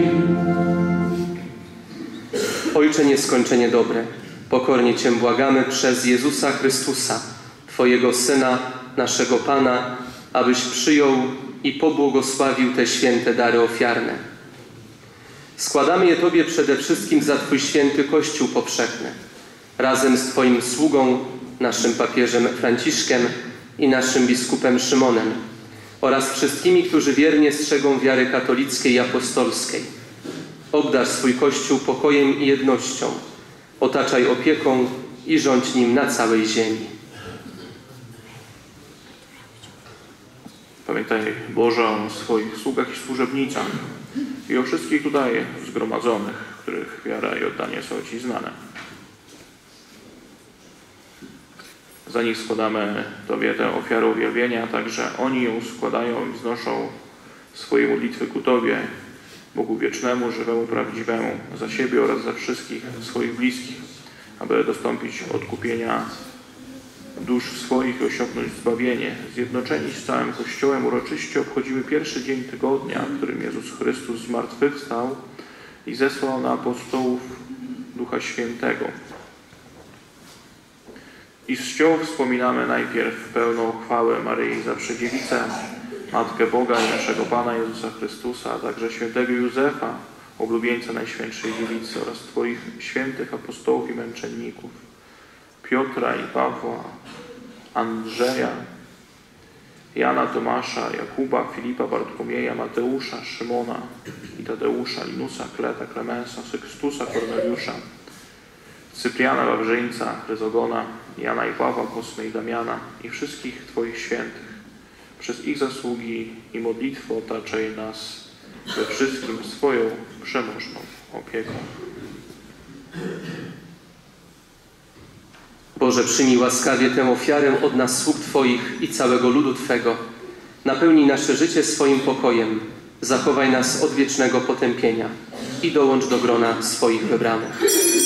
Ojcze nieskończenie dobry, pokornie Cię błagamy przez Jezusa Chrystusa, Twojego Syna, naszego Pana, abyś przyjął i pobłogosławił te święte dary ofiarne. Składamy je Tobie przede wszystkim za Twój święty Kościół powszechny, razem z Twoim sługą, naszym papieżem Franciszkiem i naszym biskupem Szymonem oraz wszystkimi, którzy wiernie strzegą wiary katolickiej i apostolskiej. Obdarz swój Kościół pokojem i jednością, otaczaj opieką i rządź nim na całej ziemi.
Pamiętaj, Boże, o swoich sługach i służebnicach i o wszystkich tutaj zgromadzonych, których wiara i oddanie są Ci znane. Za nich składamy Tobie tę ofiarę uwielbienia, także oni ją składają i wznoszą swoje modlitwy ku Tobie, Bogu wiecznemu, żywemu, prawdziwemu, za siebie oraz za wszystkich swoich bliskich, aby dostąpić odkupienia dusz swoich i osiągnąć zbawienie. Zjednoczeni z całym Kościołem uroczyście obchodzimy pierwszy dzień tygodnia, w którym Jezus Chrystus zmartwychwstał i zesłał na apostołów Ducha Świętego. I z czcią wspominamy najpierw pełną chwałę Maryi Zawsze Dziewicę, Matkę Boga i naszego Pana Jezusa Chrystusa, a także świętego Józefa, oblubieńca Najświętszej Dziewicy oraz Twoich świętych apostołów i męczenników, Piotra i Pawła, Andrzeja, Jana, Tomasza, Jakuba, Filipa, Bartłomieja, Mateusza, Szymona i Tadeusza, Linusa, Kleta, Klemensa, Sykstusa, Korneliusza, Cypriana, Wawrzyńca, Chryzogona, Jana i Pawła, Kosmy i Damiana i wszystkich Twoich świętych. Przez ich zasługi i modlitwę otaczaj nas we wszystkim swoją przemożną opieką.
Boże, przyjmij łaskawie tę ofiarę od nas, sług Twoich i całego ludu Twego. Napełnij nasze życie swoim pokojem. Zachowaj nas od wiecznego potępienia i dołącz do grona swoich wybranych.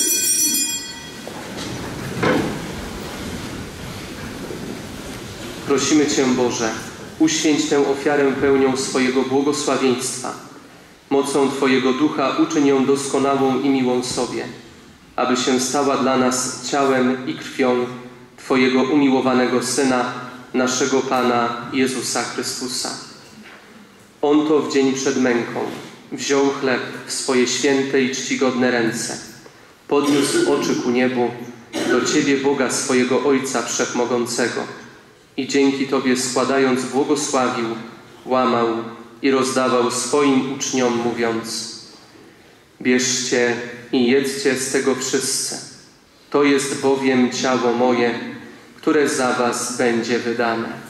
Prosimy Cię, Boże, uświęć tę ofiarę pełnią swojego błogosławieństwa. Mocą Twojego Ducha uczyń ją doskonałą i miłą sobie, aby się stała dla nas ciałem i krwią Twojego umiłowanego Syna, naszego Pana Jezusa Chrystusa. On to w dzień przed męką wziął chleb w swoje święte i czcigodne ręce, podniósł oczy ku niebu, do Ciebie, Boga swojego Ojca Wszechmogącego i dzięki Tobie składając błogosławił, łamał i rozdawał swoim uczniom, mówiąc: bierzcie i jedzcie z tego wszyscy. To jest bowiem ciało moje, które za was będzie wydane.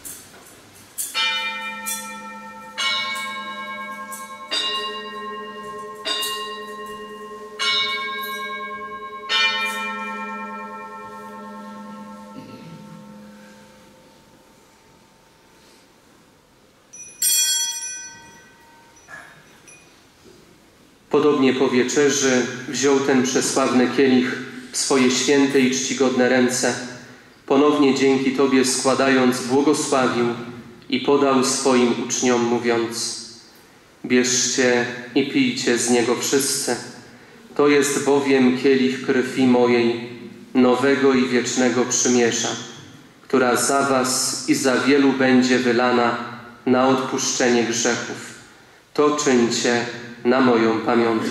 Podobnie po wieczerzy wziął ten przesławny kielich w swoje święte i czcigodne ręce, ponownie dzięki Tobie składając, błogosławił i podał swoim uczniom, mówiąc: bierzcie i pijcie z niego wszyscy. To jest bowiem kielich krwi mojej, nowego i wiecznego przymierza, która za was i za wielu będzie wylana na odpuszczenie grzechów. To czyńcie na moją pamiątkę.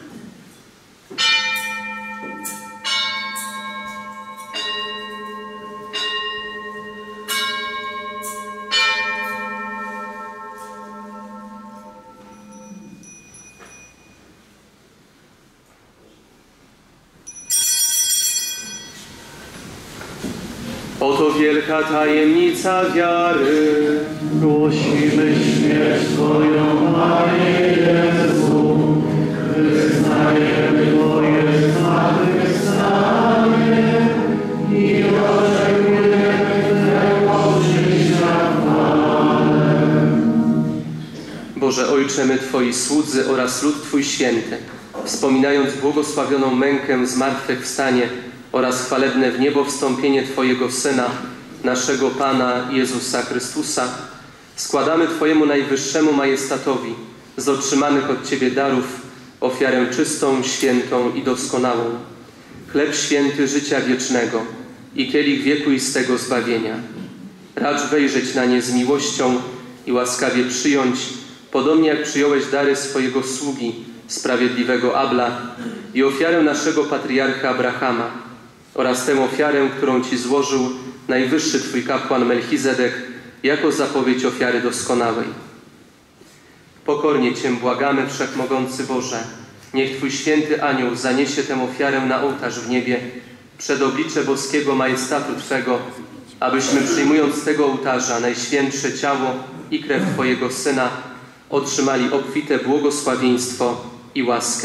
Oto wielka tajemnica wiary.
Głosimy śmierć Twoją, Panie Jezu, wyznajemy Twoje zmartwychwstanie i oczekujemy Twego przyjścia w chwale.
Boże Ojcze, my Twoi słudzy oraz lud Twój święty, wspominając błogosławioną mękę, zmartwychwstanie oraz chwalebne w niebo wstąpienie Twojego Syna, naszego Pana Jezusa Chrystusa, składamy Twojemu najwyższemu majestatowi z otrzymanych od Ciebie darów ofiarę czystą, świętą i doskonałą, chleb święty życia wiecznego i kielich wiekuistego zbawienia. Racz wejrzeć na nie z miłością i łaskawie przyjąć, podobnie jak przyjąłeś dary swojego sługi, sprawiedliwego Abla, i ofiarę naszego patriarcha Abrahama oraz tę ofiarę, którą Ci złożył najwyższy Twój kapłan Melchizedek jako zapowiedź ofiary doskonałej. Pokornie Cię błagamy, Wszechmogący Boże, niech Twój święty anioł zaniesie tę ofiarę na ołtarz w niebie przed oblicze boskiego majestatu Twego, abyśmy przyjmując z tego ołtarza najświętsze ciało i krew Twojego Syna otrzymali obfite błogosławieństwo i łaskę.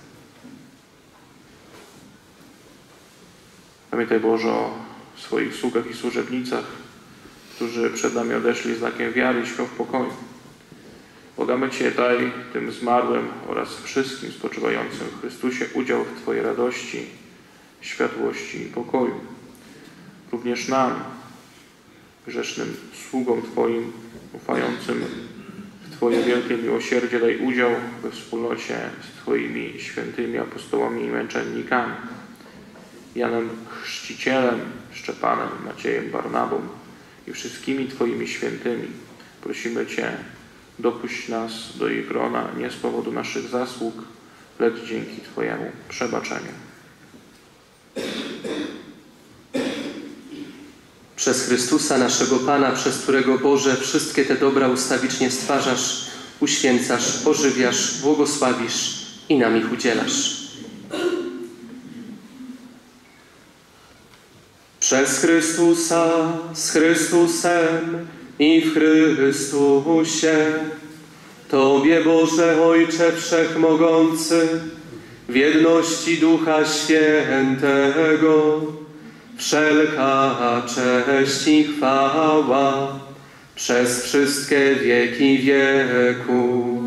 Pamiętaj, Boże, o swoich sługach i służebnicach, którzy przed nami odeszli znakiem wiary i śpią w pokoju. Błagamy Cię, daj tym zmarłym oraz wszystkim spoczywającym w Chrystusie udział w Twojej radości, światłości i pokoju. Również nam, grzesznym sługom Twoim, ufającym w Twoje wielkie miłosierdzie, daj udział we wspólnocie z Twoimi świętymi apostołami i męczennikami, Janem Chrzcicielem, Szczepanem, Maciejem, Barnabą i wszystkimi Twoimi świętymi, Prosimy Cię, dopuść nas do jej grona nie z powodu naszych zasług, lecz dzięki Twojemu przebaczeniu.
Przez Chrystusa naszego Pana, przez którego, Boże, wszystkie te dobra ustawicznie stwarzasz, uświęcasz, ożywiasz, błogosławisz i nam ich udzielasz. Przez Chrystusa, z Chrystusem i w Chrystusie, Tobie, Boże Ojcze Wszechmogący, w jedności Ducha Świętego, wszelka cześć i chwała przez wszystkie wieki wieków.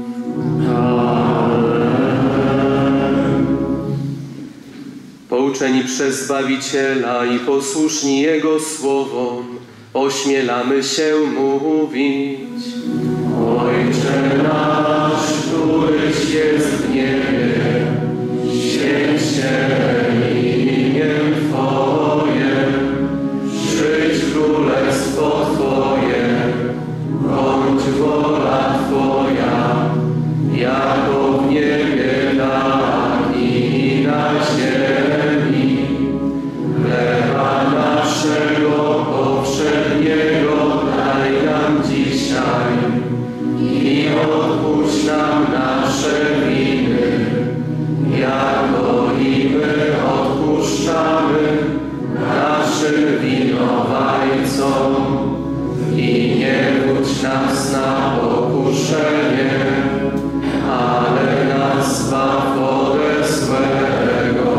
Pouczeni przez Zbawiciela i posłuszni Jego słowom, ośmielamy się mówić: Ojcze nasz, któryś jest w niebie, święć się imię Twoje, przyjdź królestwo Twoje, bądź wola Twoja, jako w niebie, tak i na ziemi. Chleba naszego powszedniego daj nam dzisiaj i odpuść nam nasze winy, jako i my odpuszczamy naszym winowajcom. I nie wódź nas na pokuszenie, ale nas zbaw ode złego.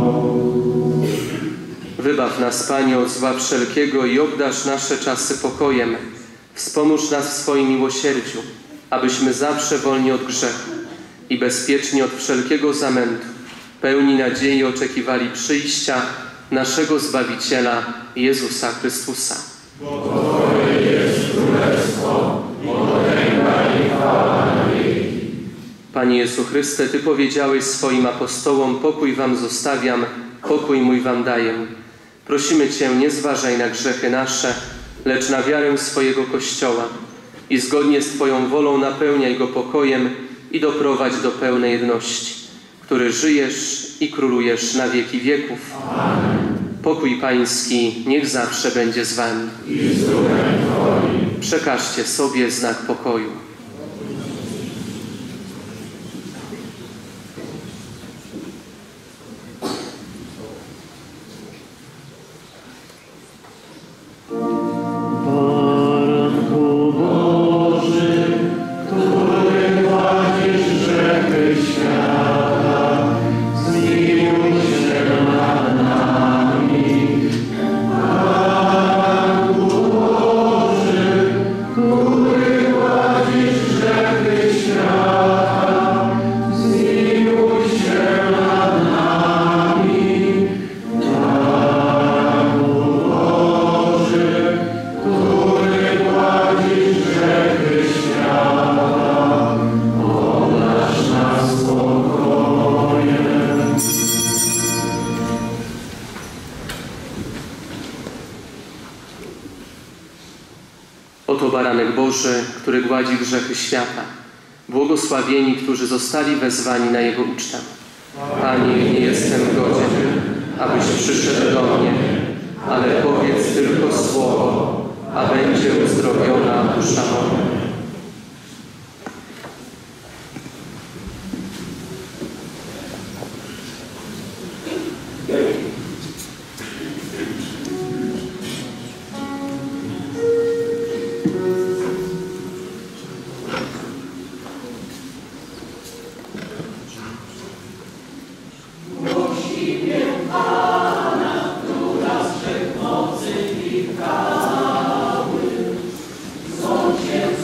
Wybaw nas, Panie, od zła wszelkiego i obdarz nasze czasy pokojem. Wspomóż nas w swoim miłosierdziu, abyśmy zawsze wolni od grzechu i bezpiecznie od wszelkiego zamętu, pełni nadziei oczekiwali przyjścia naszego Zbawiciela Jezusa Chrystusa.
Twoje jest królestwo, potęga i chwała na wieki.
Panie Jezu Chryste, Ty powiedziałeś swoim apostołom: pokój wam zostawiam, pokój mój wam daję. Prosimy Cię, nie zważaj na grzechy nasze, lecz na wiarę swojego Kościoła i zgodnie z Twoją wolą napełniaj go pokojem i doprowadź do pełnej jedności, który żyjesz i królujesz na wieki wieków.
Amen.
Pokój Pański niech zawsze będzie z Wami.
I z duchem Twoim.
Przekażcie sobie znak pokoju.
Baranku Boży, który gładzisz grzechy świata, zmiłuj się nad nami. Baranku Boży, który gładzisz grzechy świata, zmiłuj się nad nami. Baranku Boży, który gładzisz grzechy świata, obdarz nas spokojem.
Oto baranek Boży, który gładzi grzechy świata. Błogosławieni, którzy zostali wezwani na Jego ucztę. Panie, nie jestem godzien, abyś przyszedł do mnie, ale powiedz tylko słowo, a będzie uzdrowiona dusza moja.
Ojciec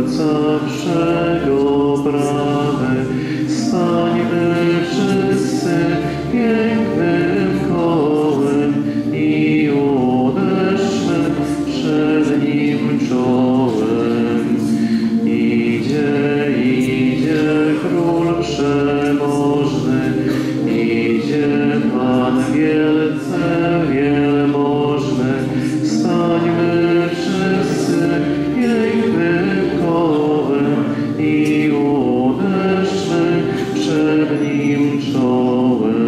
zawszego bramy. Stańmy wszyscy pięknym kołem i uderzmy przed nim czołem. Idzie, idzie Król przemożny, idzie Pan wielce wielmożny. Stańmy wszyscy pięknym kołem i uderzmy przed nim czołem.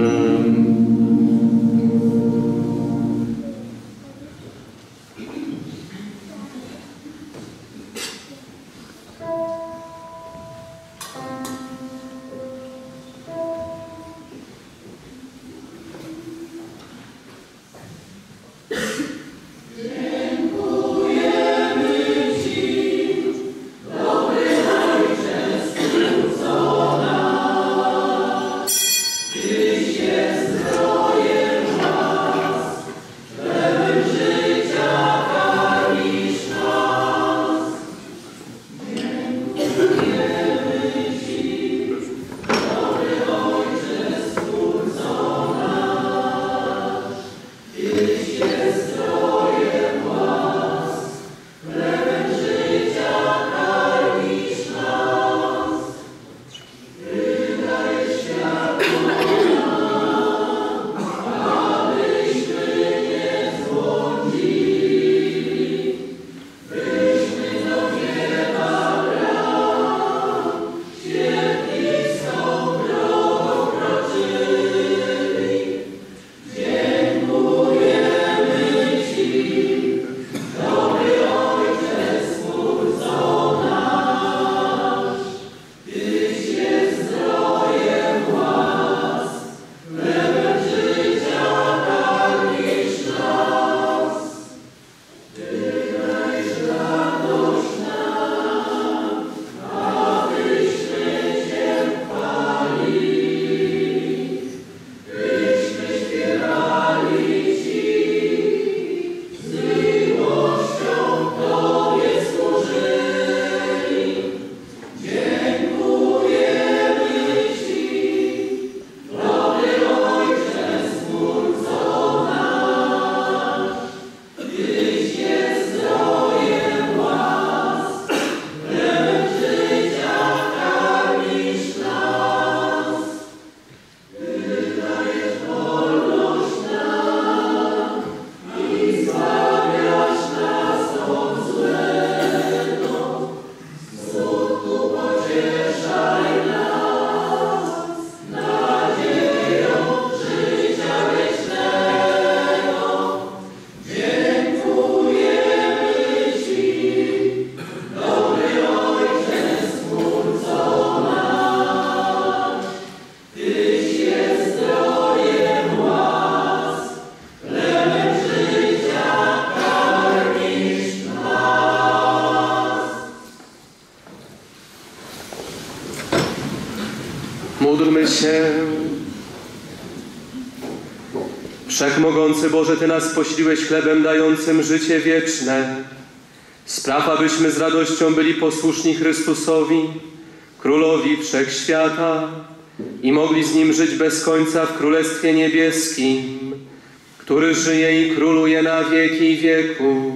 Módlmy się. Wszechmogący Boże, Ty nas pośliłeś chlebem dającym życie wieczne. Spraw, abyśmy z radością byli posłuszni Chrystusowi, Królowi Wszechświata i mogli z Nim żyć bez końca w Królestwie Niebieskim, który żyje i króluje na wieki wieków.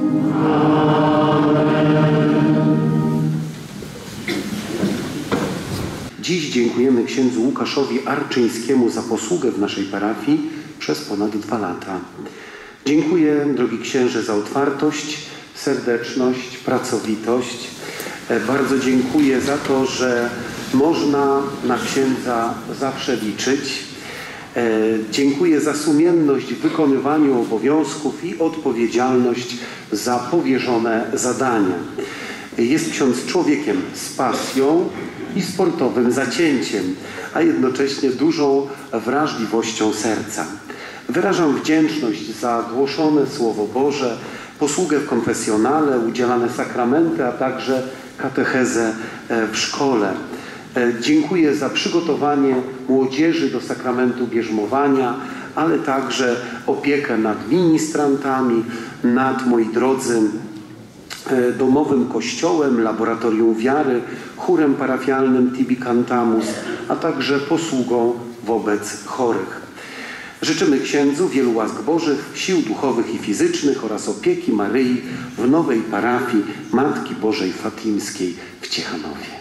Dziś dziękujemy księdzu Łukaszowi Arczyńskiemu za posługę w naszej parafii przez ponad 2 lata. Dziękuję, drogi księże, za otwartość, serdeczność, pracowitość. Bardzo dziękuję za to, że można na księdza zawsze liczyć. Dziękuję za sumienność w wykonywaniu obowiązków i odpowiedzialność za powierzone zadania. Jest ksiądz człowiekiem z pasją i sportowym zacięciem, a jednocześnie dużą wrażliwością serca. Wyrażam wdzięczność za głoszone Słowo Boże, posługę w konfesjonale, udzielane sakramenty, a także katechezę w szkole. Dziękuję za przygotowanie młodzieży do sakramentu bierzmowania, ale także opiekę nad ministrantami, nad, moi drodzy, domowym kościołem, laboratorium wiary, chórem parafialnym Tibi Cantamus, a także posługą wobec chorych. Życzymy księdzu wielu łask bożych, sił duchowych i fizycznych oraz opieki Maryi w nowej parafii Matki Bożej Fatimskiej w Ciechanowie.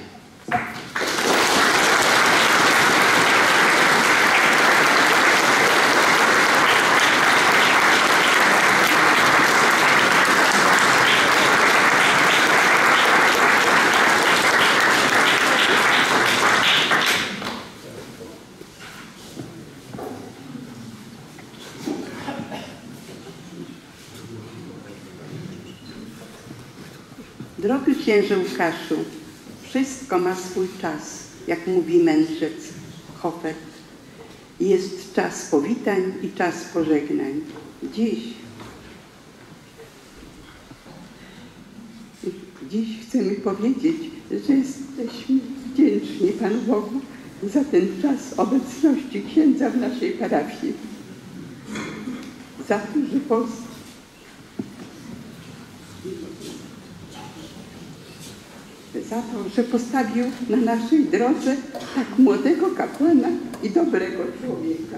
Drogi księże Łukaszu, wszystko ma swój czas, jak mówi mędrzec Hoffert. Jest czas powitań i czas pożegnań. Dziś chcemy powiedzieć, że jesteśmy wdzięczni Panu Bogu za ten czas obecności księdza w naszej parafii. Za to, że postawił na naszej drodze tak młodego kapłana i dobrego człowieka.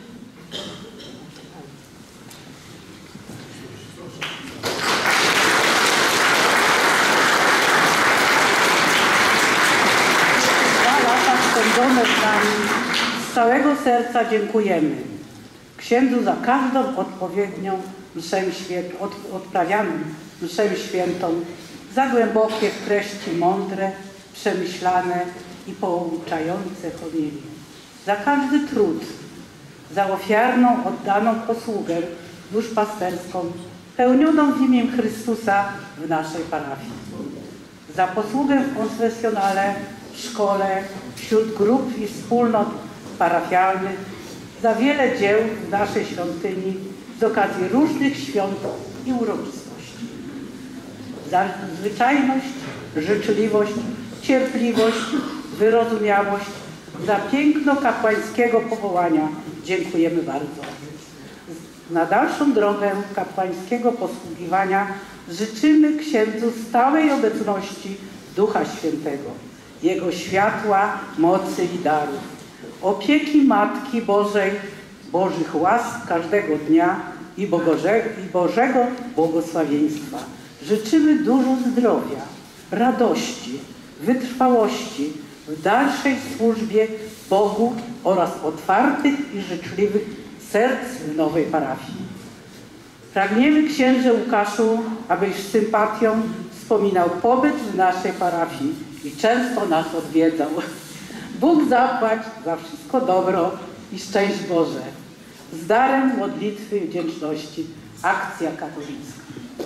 Spędzone z nami, z całego serca dziękujemy księdzu za każdą odpowiednią mszę odprawianą mszę świętą, za głębokie w treści mądre, przemyślane i pouczające homilie, za każdy trud, za ofiarną, oddaną posługę duszpasterską pełnioną w imię Chrystusa w naszej parafii, za posługę w konfesjonale, w szkole, wśród grup i wspólnot parafialnych, za wiele dzieł w naszej świątyni z okazji różnych świąt i uroczystości. Za zwyczajność, życzliwość, cierpliwość, wyrozumiałość, za piękno kapłańskiego powołania dziękujemy bardzo. Na dalszą drogę kapłańskiego posługiwania życzymy księdzu stałej obecności Ducha Świętego, Jego światła, mocy i darów, opieki Matki Bożej, Bożych łask każdego dnia i Bożego błogosławieństwa. Życzymy dużo zdrowia, radości, wytrwałości w dalszej służbie Bogu oraz otwartych i życzliwych serc w nowej parafii. Pragniemy, księże Łukaszu, abyś z sympatią wspominał pobyt w naszej parafii i często nas odwiedzał. Bóg zapłać za wszystko dobro i szczęść Boże. Z darem modlitwy i wdzięczności. Akcja katolicka.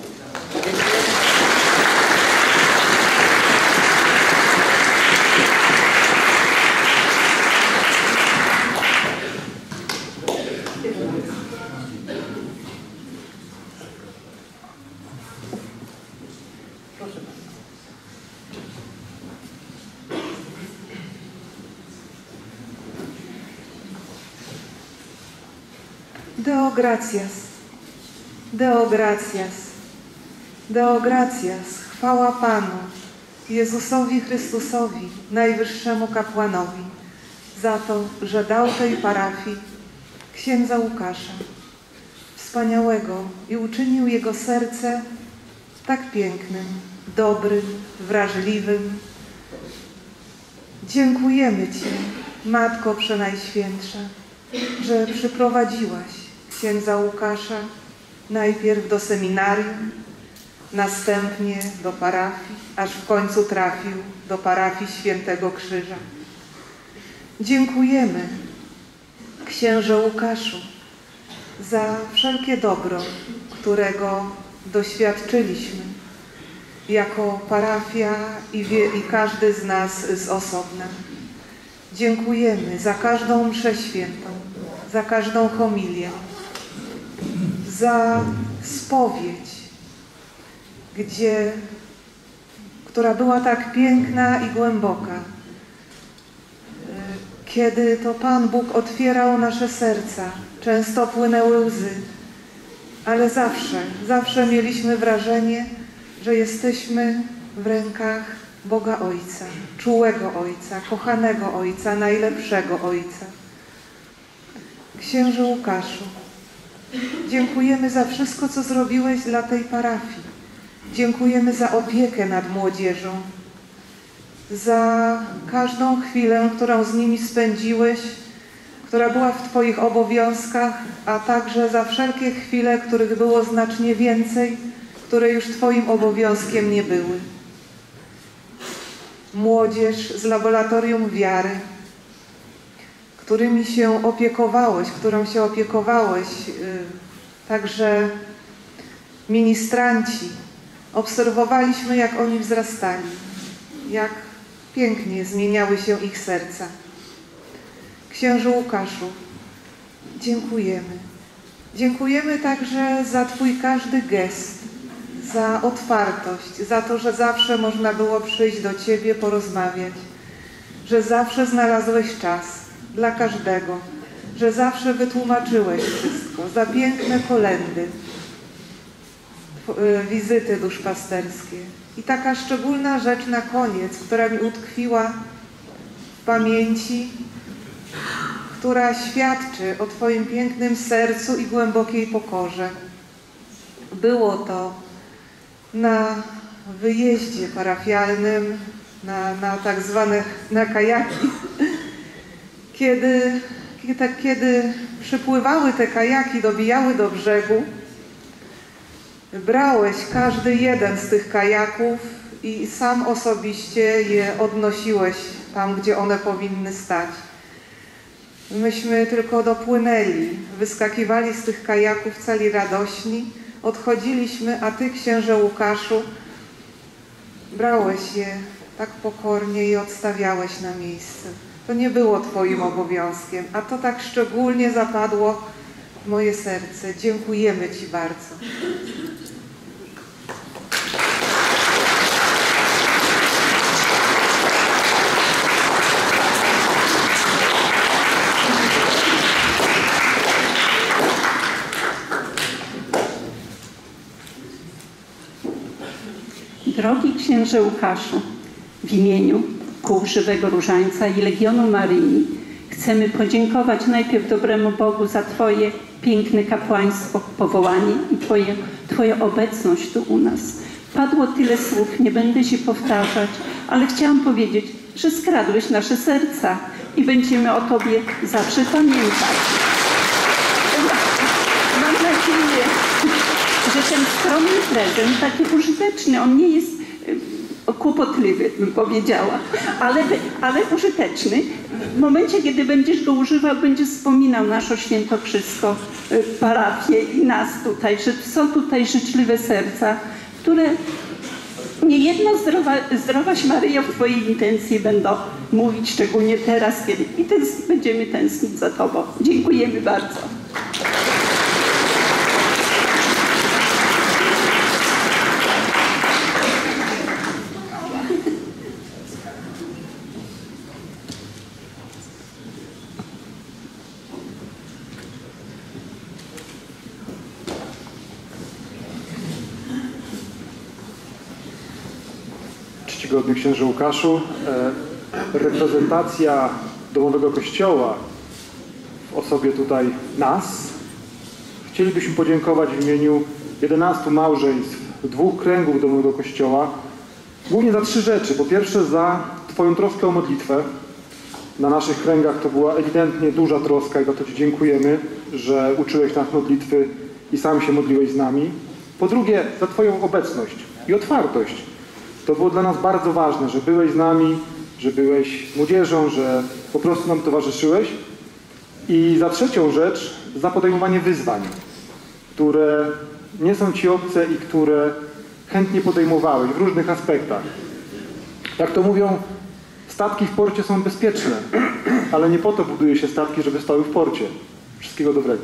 Deo gratias, Deo gratias, Deo gratias, chwała Panu, Jezusowi Chrystusowi, najwyższemu kapłanowi, za to, że dał tej parafii księdza Łukasza, wspaniałego, i uczynił jego serce tak pięknym, dobrym, wrażliwym. Dziękujemy Ci, Matko Przenajświętsza, że przyprowadziłaś księdza Łukasza najpierw do seminarium, następnie do parafii, aż w końcu trafił do parafii Świętego Krzyża. Dziękujemy, księże Łukaszu, za wszelkie dobro, którego doświadczyliśmy jako parafia i każdy z nas z osobna. Dziękujemy za każdą mszę świętą, za każdą homilię, za spowiedź, która była tak piękna i głęboka, kiedy to Pan Bóg otwierał nasze serca. Często płynęły łzy, ale zawsze mieliśmy wrażenie, że jesteśmy w rękach Boga Ojca, czułego Ojca, kochanego Ojca, najlepszego Ojca. Księże Łukaszu, dziękujemy za wszystko, co zrobiłeś dla tej parafii. Dziękujemy za opiekę nad młodzieżą, za każdą chwilę, którą z nimi spędziłeś, która była w Twoich obowiązkach, a także za wszelkie chwile, których było znacznie więcej, które już Twoim obowiązkiem nie były. Młodzież z Laboratorium Wiary, którymi się opiekowałeś, którą się opiekowałeś, także ministranci. Obserwowaliśmy, jak oni wzrastali, jak pięknie zmieniały się ich serca. Księżu Łukaszu, dziękujemy. Dziękujemy także za Twój każdy gest, za otwartość, za to, że zawsze można było przyjść do Ciebie, porozmawiać, że zawsze znalazłeś czas dla każdego, że zawsze wytłumaczyłeś wszystko, za piękne kolędy, wizyty duszpasterskie. I taka szczególna rzecz na koniec, która mi utkwiła w pamięci, która świadczy o Twoim pięknym sercu i głębokiej pokorze. Było to na wyjeździe parafialnym, na tak zwane kajaki, kiedy przypływały te kajaki, dobijały do brzegu, brałeś każdy jeden z tych kajaków i sam osobiście je odnosiłeś tam, gdzie one powinny stać. Myśmy tylko dopłynęli, wyskakiwali z tych kajaków cali radośni, odchodziliśmy, a Ty, księże Łukaszu, brałeś je tak pokornie i odstawiałeś na miejsce. To nie było Twoim obowiązkiem, a to tak szczególnie zapadło w moje serce. Dziękujemy Ci bardzo.
Drogi księże Łukaszu, w imieniu Kół Żywego Różańca i Legionu Maryi chcemy podziękować najpierw dobremu Bogu za Twoje piękne kapłaństwo, powołanie i Twoja obecność tu u nas. Padło tyle słów, nie będę się powtarzać, ale chciałam powiedzieć, że skradłeś nasze serca i będziemy o Tobie zawsze pamiętać. Mam nadzieję, że ten skromny prezent, taki użyteczny, on nie jest kłopotliwy, bym powiedziała, ale użyteczny. W momencie, kiedy będziesz go używał, będziesz wspominał nasze świętokrzyską parafię i nas tutaj, że są tutaj życzliwe serca, które niejedno zdrowaś Maryjo w Twojej intencji będą mówić, szczególnie teraz, kiedy będziemy tęsknić za Tobą. Dziękujemy bardzo.
Czcigodny księże Łukaszu, reprezentacja domowego kościoła w osobie tutaj nas. Chcielibyśmy podziękować w imieniu 11 małżeństw, 2 kręgów domowego kościoła, głównie za 3 rzeczy. Po pierwsze za Twoją troskę o modlitwę. Na naszych kręgach to była ewidentnie duża troska i za to Ci dziękujemy, że uczyłeś nas modlitwy i sam się modliłeś z nami. Po drugie za Twoją obecność i otwartość. To było dla nas bardzo ważne, że byłeś z nami, że byłeś młodzieżą, że po prostu nam towarzyszyłeś. I za trzecią rzecz, za podejmowanie wyzwań, które nie są Ci obce i które chętnie podejmowałeś w różnych aspektach. Jak to mówią, statki w porcie są bezpieczne, ale nie po to buduje się statki, żeby stały w porcie. Wszystkiego dobrego.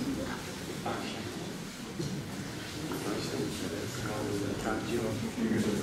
Prawdziwą.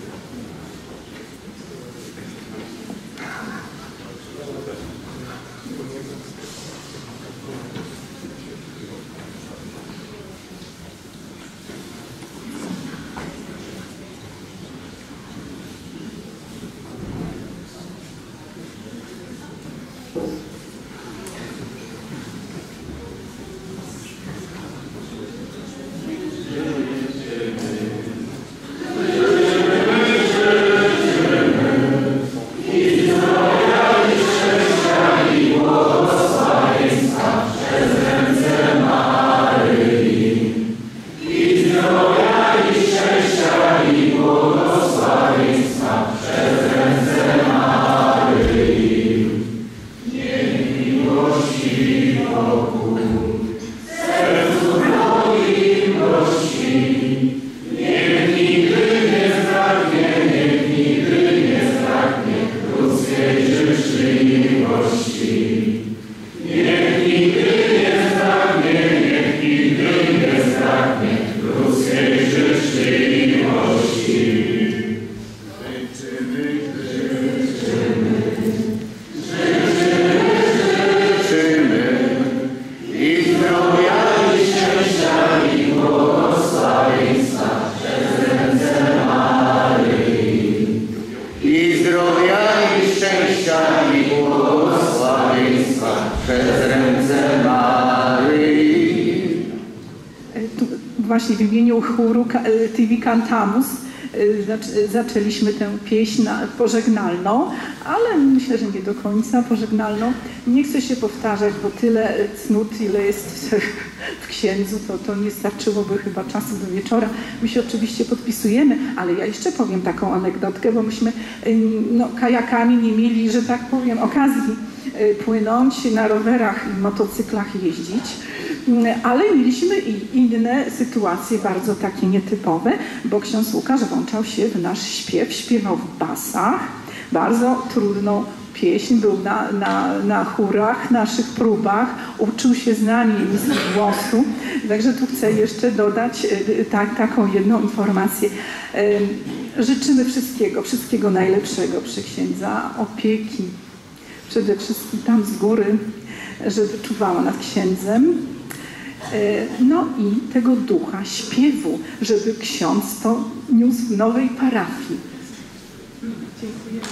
przez ręce Maryi.
Tu właśnie w imieniu chóru TV Cantamus zaczęliśmy tę pieśń pożegnalną, ale myślę, że nie do końca pożegnalną. Nie chcę się powtarzać, bo tyle cnót, ile jest w księdzu, to nie starczyłoby chyba czasu do wieczora. My się oczywiście podpisujemy, ale ja jeszcze powiem taką anegdotkę, bo myśmy kajakami nie mieli, że tak powiem, okazji płynąć, na rowerach i motocyklach jeździć. Ale mieliśmy i inne sytuacje bardzo takie nietypowe, bo ksiądz Łukasz włączał się w nasz śpiew, śpiewał w basach, bardzo trudną pieśń, był na chórach, naszych próbach, uczył się z nami emisji głosu. Także tu chcę jeszcze dodać taką jedną informację. Życzymy wszystkiego najlepszego przy księdza, opieki, przede wszystkim tam z góry, żeby czuwała nad księdzem. No i tego ducha śpiewu, żeby ksiądz to niósł w nowej parafii. Dziękuję.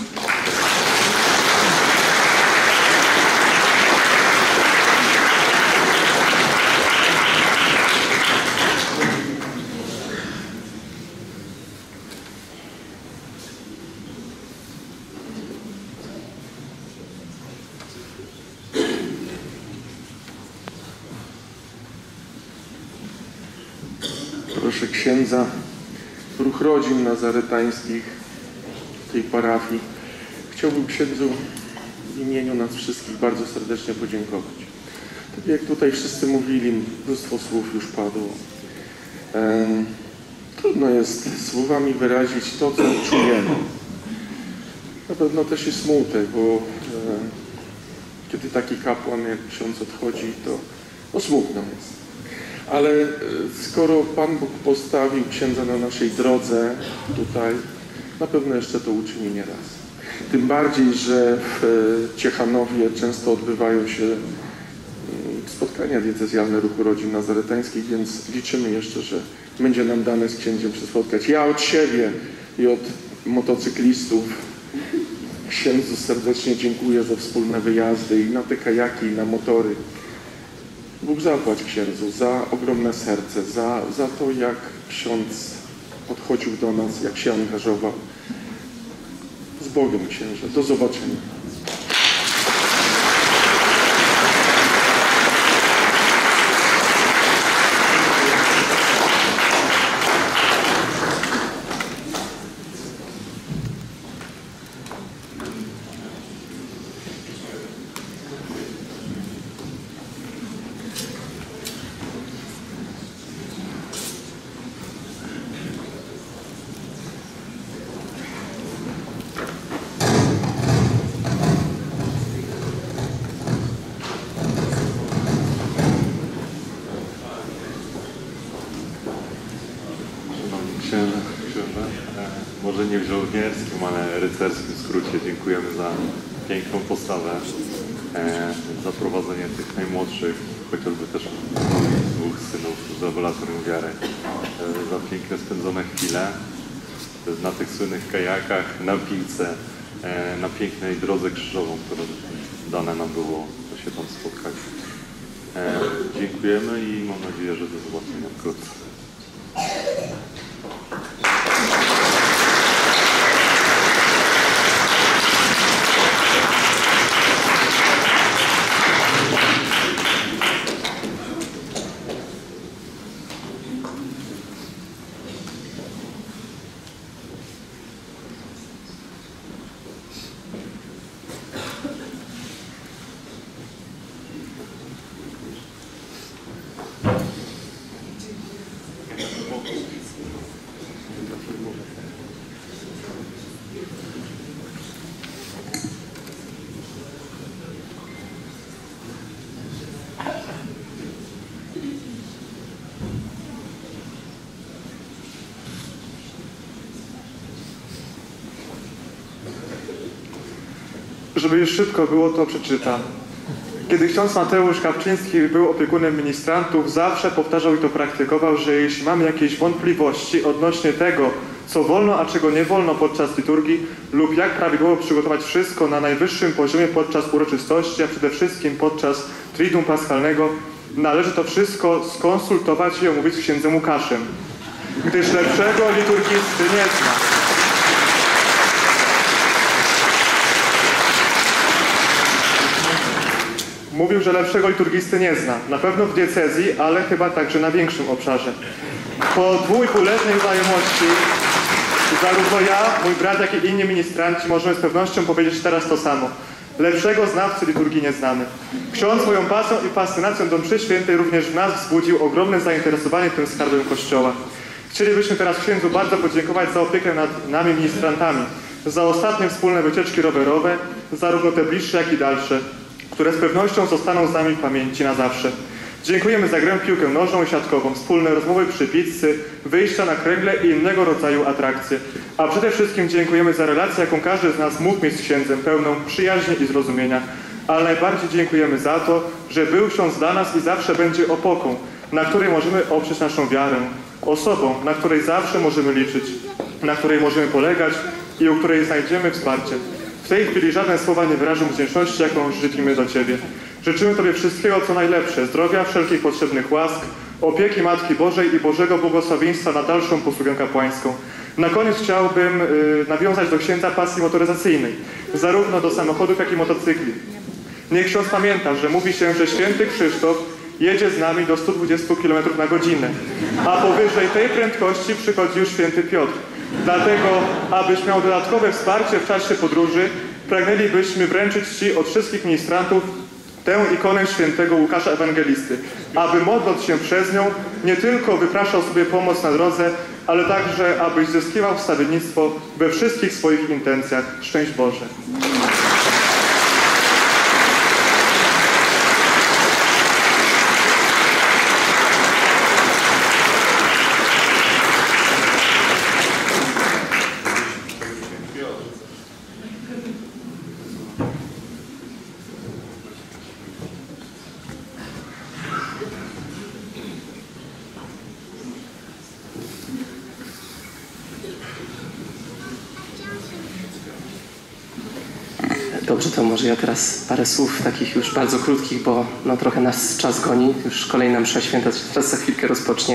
Proszę księdza, ruch rodzin nazaretańskich tej parafii. Chciałbym księdzu w imieniu nas wszystkich bardzo serdecznie podziękować. Tak jak tutaj wszyscy mówili, mnóstwo słów już padło. Trudno jest słowami wyrazić to, co czujemy. Na pewno też jest smutek, bo kiedy taki kapłan jak ksiądz odchodzi, to smutno jest. Ale skoro Pan Bóg postawił księdza na naszej drodze tutaj, na pewno jeszcze to uczyni nie raz. Tym bardziej, że w Ciechanowie często odbywają się spotkania diecezjalne Ruchu Rodzin Nazaretańskich, więc liczymy jeszcze, że będzie nam dane z księdziem się spotkać. Ja od siebie i od motocyklistów księdzu serdecznie dziękuję za wspólne wyjazdy i na te kajaki, i na motory. Bóg zapłać księdzu za ogromne serce, za to, jak ksiądz podchodził do nas, jak się angażował. Z Bogiem, księże. Do zobaczenia.
Może nie w żołnierskim, ale rycerskim skrócie dziękujemy za piękną postawę, za prowadzenie tych najmłodszych, chociażby też dwóch synów z laboratorium wiary, za piękne spędzone chwile na tych słynnych kajakach, na piłce, na pięknej drodze krzyżową, którą dane nam było się tam spotkać. Dziękujemy i mam nadzieję, że do zobaczenia wkrótce.
Żeby już szybko było, to przeczytam. Kiedy ksiądz Mateusz Kapczyński był opiekunem ministrantów, zawsze powtarzał i to praktykował, że jeśli mamy jakieś wątpliwości odnośnie tego, co wolno, a czego nie wolno podczas liturgii lub jak prawidłowo przygotować wszystko na najwyższym poziomie podczas uroczystości, a przede wszystkim podczas Triduum Paschalnego, należy to wszystko skonsultować i omówić z księdzem Łukaszem, gdyż lepszego liturgisty nie zna. Mówił, że lepszego liturgisty nie zna. Na pewno w diecezji, ale chyba także na większym obszarze. Po 2,5-letniej znajomości zarówno ja, mój brat, jak i inni ministranci możemy z pewnością powiedzieć teraz to samo. Lepszego znawcy liturgii nie znamy. Ksiądz swoją pasją i fascynacją do mszy świętej również w nas wzbudził ogromne zainteresowanie tym skarbem Kościoła. Chcielibyśmy teraz księdzu bardzo podziękować za opiekę nad nami ministrantami, za ostatnie wspólne wycieczki rowerowe, zarówno te bliższe, jak i dalsze, które z pewnością zostaną z nami w pamięci na zawsze. Dziękujemy za grę w piłkę nożną i siatkową, wspólne rozmowy przy pizzy, wyjścia na kręgle i innego rodzaju atrakcje. A przede wszystkim dziękujemy za relację, jaką każdy z nas mógł mieć z księdzem, pełną przyjaźni i zrozumienia. Ale najbardziej dziękujemy za to, że był ksiądz dla nas i zawsze będzie opoką, na której możemy oprzeć naszą wiarę. Osobą, na której zawsze możemy liczyć, na której możemy polegać i u której znajdziemy wsparcie. W tej chwili żadne słowa nie wyrażą wdzięczności, jaką życzimy do Ciebie. Życzymy Tobie wszystkiego, co najlepsze, zdrowia, wszelkich potrzebnych łask, opieki Matki Bożej i Bożego błogosławieństwa na dalszą posługę kapłańską. Na koniec chciałbym nawiązać do księdza pasji motoryzacyjnej, zarówno do samochodów, jak i motocykli. Niech ksiądz pamięta, że mówi się, że święty Krzysztof jedzie z nami do 120 km na godzinę, a powyżej tej prędkości przychodzi już święty Piotr. Dlatego, abyś miał dodatkowe wsparcie w czasie podróży, pragnęlibyśmy wręczyć Ci od wszystkich ministrantów tę ikonę świętego Łukasza Ewangelisty, aby modląc się przez nią nie tylko wypraszał sobie pomoc na drodze, ale także abyś zyskiwał wstawiennictwo we wszystkich swoich intencjach. Szczęść Boże.
Dobrze, to może ja teraz parę słów takich już bardzo krótkich, bo no, trochę nas czas goni. Już kolejna msza święta teraz za chwilkę rozpocznie.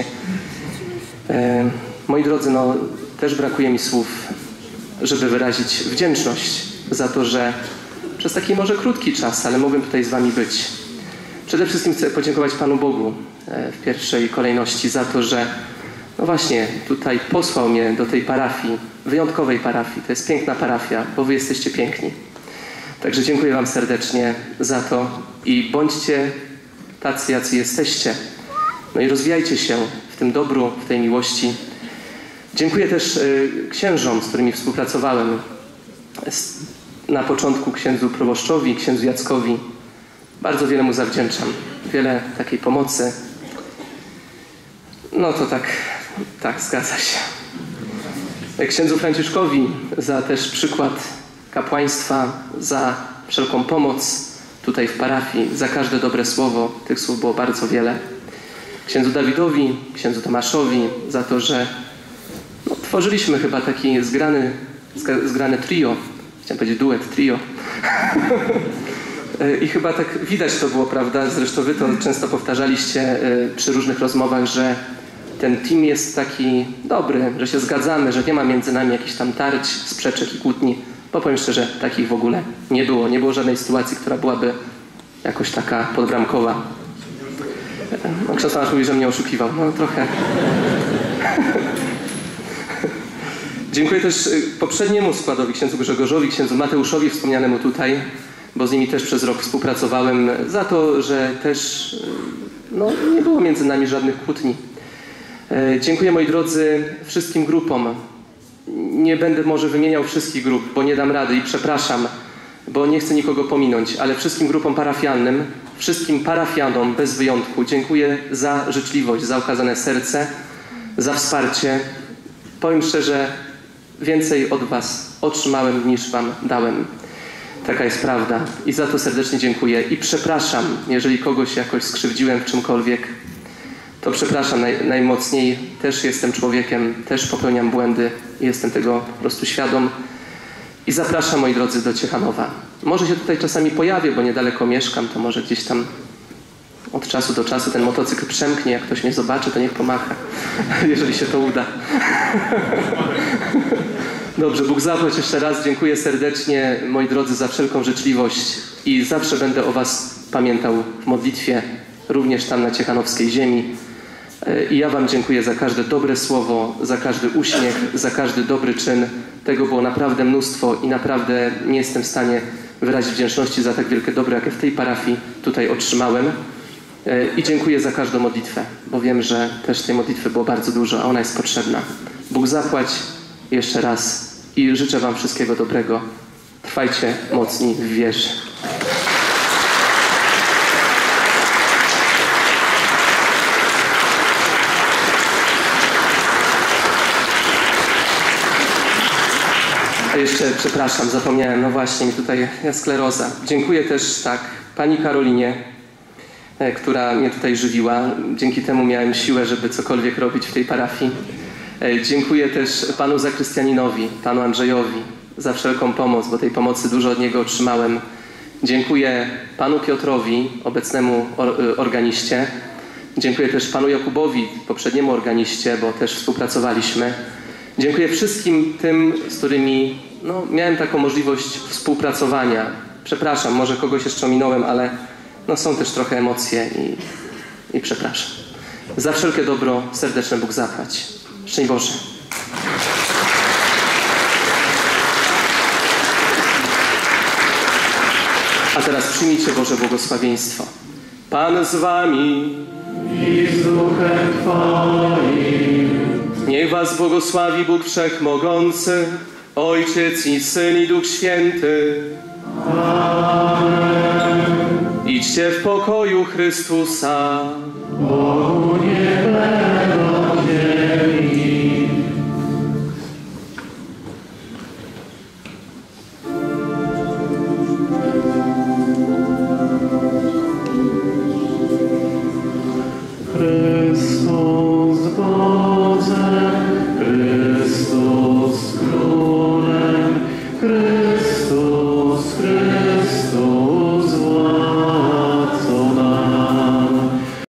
Moi drodzy, no też brakuje mi słów, żeby wyrazić wdzięczność za to, że przez taki może krótki czas, ale mogłem tutaj z Wami być. Przede wszystkim chcę podziękować Panu Bogu w pierwszej kolejności za to, że no właśnie tutaj posłał mnie do tej parafii, wyjątkowej parafii. To jest piękna parafia, bo Wy jesteście piękni. Także dziękuję Wam serdecznie za to i bądźcie tacy, jacy jesteście. No i rozwijajcie się w tym dobru, w tej miłości. Dziękuję też księżom, z którymi współpracowałem. Na początku księdzu proboszczowi, księdzu Jackowi. Bardzo wiele mu zawdzięczam. Wiele takiej pomocy. No to tak, zgadza się. Księdzu Franciszkowi za też przykład kapłaństwa, za wszelką pomoc tutaj w parafii, za każde dobre słowo. Tych słów było bardzo wiele. Księdzu Dawidowi, księdzu Tomaszowi za to, że no, tworzyliśmy chyba taki zgrane trio. Chciałem powiedzieć duet, trio. I chyba tak widać to było, prawda? Zresztą Wy to często powtarzaliście przy różnych rozmowach, że ten team jest taki dobry, że się zgadzamy, że nie ma między nami jakichś tam tarć, sprzeczek i kłótni. Bo powiem szczerze, takich w ogóle nie było. Nie było żadnej sytuacji, która byłaby jakoś taka podbramkowa. No, ksiądz Tomasz mówi, że mnie oszukiwał. No trochę. Dziękuję też poprzedniemu składowi, księdzu Grzegorzowi, księdzu Mateuszowi, wspomnianemu tutaj, bo z nimi też przez rok współpracowałem, za to, że też no, nie było między nami żadnych kłótni. Dziękuję, moi drodzy, wszystkim grupom. Nie będę może wymieniał wszystkich grup, bo nie dam rady i przepraszam, bo nie chcę nikogo pominąć, ale wszystkim grupom parafialnym, wszystkim parafianom bez wyjątku dziękuję za życzliwość, za okazane serce, za wsparcie. Powiem szczerze, więcej od Was otrzymałem niż Wam dałem. Taka jest prawda i za to serdecznie dziękuję i przepraszam, jeżeli kogoś jakoś skrzywdziłem w czymkolwiek. to przepraszam najmocniej. Też jestem człowiekiem, też popełniam błędy i jestem tego po prostu świadom. I zapraszam, moi drodzy, do Ciechanowa. Może się tutaj czasami pojawię, bo niedaleko mieszkam, to może gdzieś tam od czasu do czasu ten motocykl przemknie. Jak ktoś mnie zobaczy, to niech pomacha, jeżeli się to uda. Dobrze, Bóg zapłać jeszcze raz. Dziękuję serdecznie, moi drodzy, za wszelką życzliwość i zawsze będę o was pamiętał w modlitwie, również tam na ciechanowskiej ziemi. I ja wam dziękuję za każde dobre słowo, za każdy uśmiech, za każdy dobry czyn. Tego było naprawdę mnóstwo i naprawdę nie jestem w stanie wyrazić wdzięczności za tak wielkie dobro, jakie w tej parafii tutaj otrzymałem. I dziękuję za każdą modlitwę, bo wiem, że też tej modlitwy było bardzo dużo, a ona jest potrzebna. Bóg zapłać jeszcze raz i życzę wam wszystkiego dobrego. Trwajcie mocni w wierze. A jeszcze, przepraszam, zapomniałem, no właśnie, mi tutaj skleroza. Dziękuję też pani Karolinie, która mnie tutaj żywiła. Dzięki temu miałem siłę, żeby cokolwiek robić w tej parafii. Dziękuję też panu zakrystianinowi, panu Andrzejowi za wszelką pomoc, bo tej pomocy dużo od niego otrzymałem. Dziękuję panu Piotrowi, obecnemu organiście. Dziękuję też panu Jakubowi, poprzedniemu organiście, bo też współpracowaliśmy. Dziękuję wszystkim tym, z którymi miałem taką możliwość współpracowania. Przepraszam, może kogoś jeszcze ominąłem, ale są też trochę emocje i przepraszam. Za wszelkie dobro serdeczne Bóg zapłać. Szczęść Boże. A teraz przyjmijcie Boże błogosławieństwo. Pan z wami
i z duchem Twoim.
Niech was błogosławi Bóg Wszechmogący, Ojciec i Syn i Duch Święty.
Amen.
Idźcie w pokoju Chrystusa.
Bogu niech